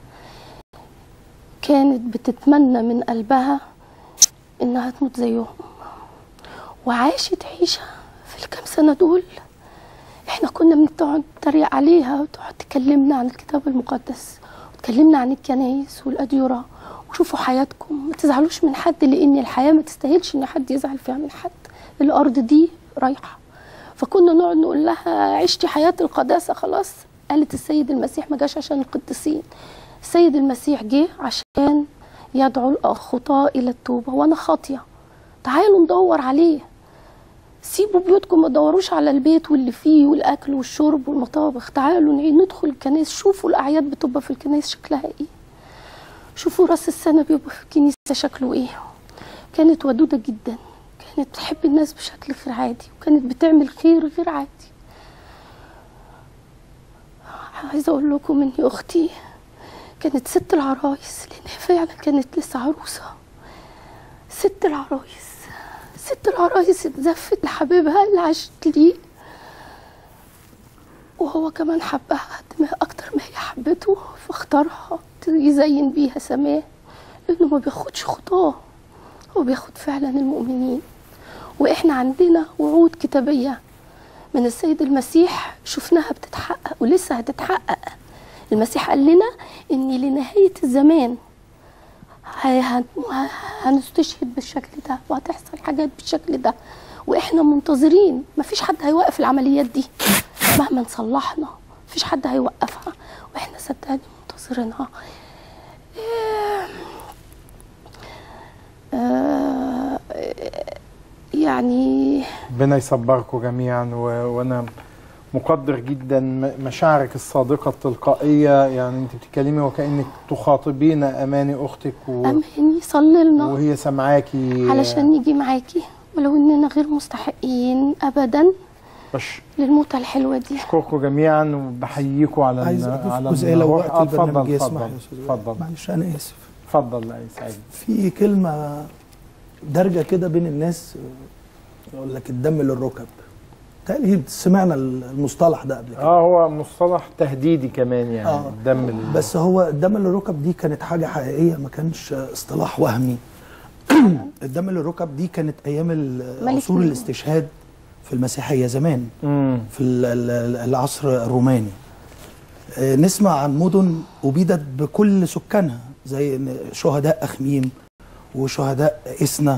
كانت بتتمنى من قلبها إنها تموت زيهم، وعاشت عيشة في الكام سنة دول. إحنا كنا بنقعد نتريق عليها وتقعد تكلمنا عن الكتاب المقدس وتكلمنا عن الكنايس والأديرة، وشوفوا حياتكم ما تزعلوش من حد، لأن الحياة ما تستاهلش إن حد يزعل فيها من حد. الأرض دي رايحة. فكنا نقعد نقول لها عشتي حياة القداسة خلاص. قالت السيد المسيح ما جاش عشان القديسين، السيد المسيح جه عشان يدعو الخطاة إلى التوبة، وأنا خاطية. تعالوا ندور عليه، سيبوا بيوتكم ما تدوروش على البيت واللي فيه والأكل والشرب والمطابخ. تعالوا ندخل الكنائس، شوفوا الأعياد بتبقى في الكنائس شكلها إيه، شوفوا راس السنة بيبقى في الكنيسة شكله إيه. كانت ودودة جدا، كانت بتحب الناس بشكل غير عادي، وكانت بتعمل خير غير عادي. عايزه اقول لكم ان اختي كانت ست العرايس، لانها فعلا كانت لسه عروسه. ست العرايس ست العرايس اتزفت لحبيبها اللي عاشت ليه، وهو كمان حبها قد ما اكتر ما هي حبته، فاختارها يزين بيها سماه، لأنه ما بياخدش خطاه، هو بياخد فعلا المؤمنين. وإحنا عندنا وعود كتابية من السيد المسيح شفناها بتتحقق ولسه هتتحقق. المسيح قال لنا إن لنهاية الزمان هنستشهد بالشكل ده وهتحصل حاجات بالشكل ده، واحنا منتظرين. مفيش حد هيوقف العمليات دي مهما صلحنا، مفيش حد هيوقفها، واحنا صدقني منتظرينها. آه يعني ربنا يصبركم جميعا، وانا مقدر جدا مشاعرك الصادقة التلقائية. يعني انت بتتكلمي وكأنك تخاطبين أماني أختك و... أماني صلي لنا وهي سمعاكي علشان نيجي معاكي، ولو إننا غير مستحقين أبدا بش. للموتة الحلوة دي. أشكركم جميعا وبحييكم على عايز على جزئية لو وقت آه البرنامج اتفضل يسمح. اتفضل معلش أنا آسف. اتفضل. لا يسعدني. في كلمة دارجة كده بين الناس يقول لك الدم للركب. تقريبا سمعنا المصطلح ده قبل كده. اه هو مصطلح تهديدي كمان يعني. آه. الدم ال... بس هو الدم للركب دي كانت حاجه حقيقيه، ما كانش اصطلاح وهمي. الدم للركب دي كانت ايام عصور الاستشهاد في المسيحيه زمان. مم. في العصر الروماني. نسمع عن مدن ابيدت بكل سكانها زي شهداء اخميم وشهداء اسنا.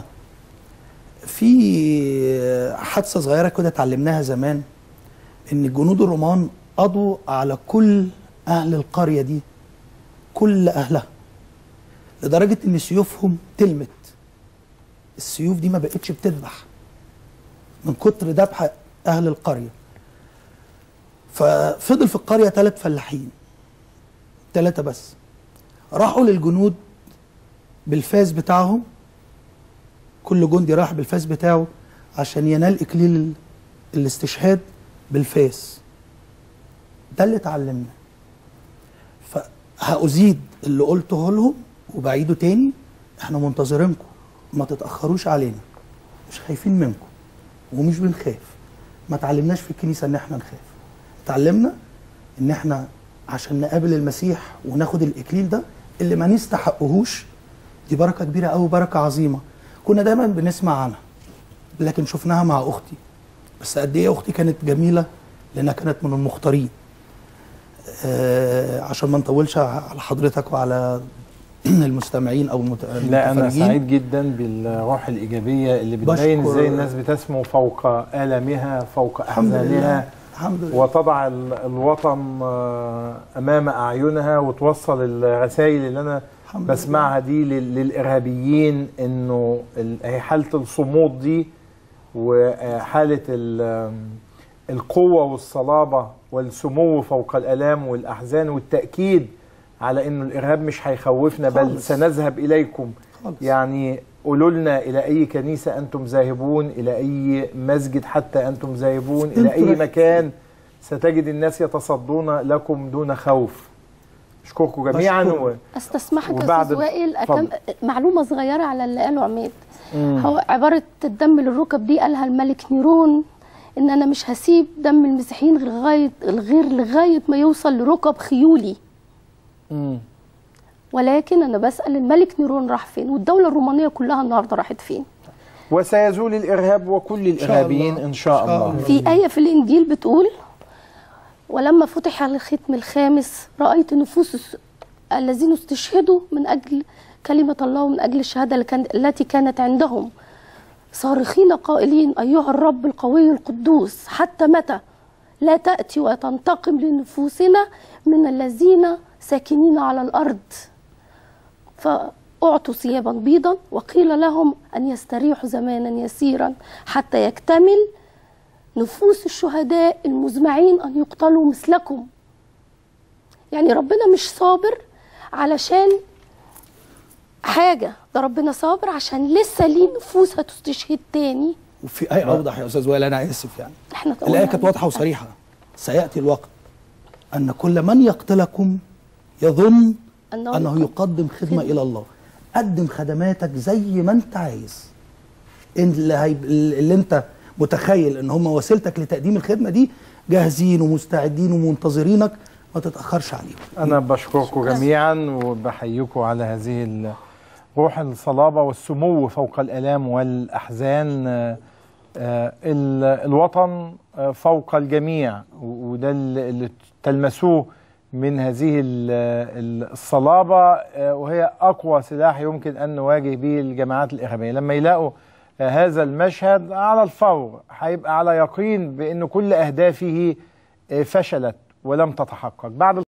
في حادثه صغيره كده اتعلمناها زمان، ان الجنود الرومان قضوا على كل اهل القريه دي، كل اهلها، لدرجه ان سيوفهم تلمت. السيوف دي ما بقتش بتذبح من كتر ذبح اهل القريه. ففضل في القريه ثلاث فلاحين، ثلاثه بس، راحوا للجنود بالفاس بتاعهم، كل جندي راح بالفاس بتاعه عشان ينال اكليل الاستشهاد بالفاس. ده اللي اتعلمنا. فهأزيد اللي قلته لهم وبعيده تاني، احنا منتظرينكم، ما تتأخروش علينا، مش خايفين منكم ومش بنخاف. ما اتعلمناش في الكنيسة ان احنا نخاف، اتعلمنا ان احنا عشان نقابل المسيح وناخد الاكليل ده اللي ما نستحقهوش. دي بركة كبيرة قوي، بركة عظيمة كنا دايما بنسمع عنها، لكن شفناها مع اختي. بس قد ايه اختي كانت جميله، لانها كانت من المختارين. آه عشان ما نطولش على حضرتك وعلى المستمعين او المتفرجين. لا انا سعيد جدا بالروح الايجابيه اللي بتبين ازاي الناس بتسمو فوق الامها، فوق احزانها، الحمد لله، وتضع الوطن امام اعينها، وتوصل الرسائل اللي انا بسمعها دي للارهابيين، انه حاله الصمود دي وحاله القوه والصلابه والسمو فوق الالام والاحزان، والتاكيد على انه الارهاب مش هيخوفنا، بل سنذهب اليكم. خالص. يعني قولوا لنا الى اي كنيسه انتم ذاهبون، الى اي مسجد حتى انتم ذاهبون، الى اي مكان ستجد الناس يتصدون لكم دون خوف. اشكركم جميعا. و... استسمحك يا استاذ وائل أكم... معلومه صغيره على اللي قاله عماد. مم. هو عباره الدم للركب دي قالها الملك نيرون، ان انا مش هسيب دم المسيحيين غير لغايه غير لغايه ما يوصل لركب خيولي. مم. ولكن انا بسال الملك نيرون راح فين، والدوله الرومانيه كلها النهارده راحت فين؟ وسيزول الارهاب وكل الارهابيين ان شاء الله. الله. في ايه في الانجيل بتقول: ولما فتح الختم الخامس رأيت نفوس الذين استشهدوا من أجل كلمة الله ومن أجل الشهادة التي كانت عندهم، صارخين قائلين: أيها الرب القوي القدوس، حتى متى لا تأتي وتنتقم لنفوسنا من الذين ساكنين على الأرض؟ فأعطوا ثيابا بيضا وقيل لهم أن يستريحوا زمانا يسيرا حتى يكتمل نفوس الشهداء المزمعين أن يقتلوا مثلكم. يعني ربنا مش صابر علشان حاجة، ده ربنا صابر عشان لسه ليه نفوس هتستشهد تاني. وفي آية أوضح يا أستاذ وائل، أنا آسف يعني. احنا الآية كانت واضحة وصريحة: سيأتي الوقت أن كل من يقتلكم يظن أنه, أنه يقدم خدمة إلى الله. قدم خدماتك زي ما أنت عايز. اللي, هي... اللي أنت متخيل ان هم وسيلتك لتقديم الخدمه دي جاهزين ومستعدين ومنتظرينك ما تتاخرش عليهم. انا بشكركم جميعا وبحييكم على هذه روح الصلابه والسمو فوق الالام والاحزان. الوطن فوق الجميع، وده اللي تلمسوه من هذه الصلابة، وهي أقوى سلاح يمكن أن نواجه به الجماعات الإرهابية. لما يلاقوا هذا المشهد على الفور هيبقى على يقين بأن كل أهدافه فشلت ولم تتحقق. بعد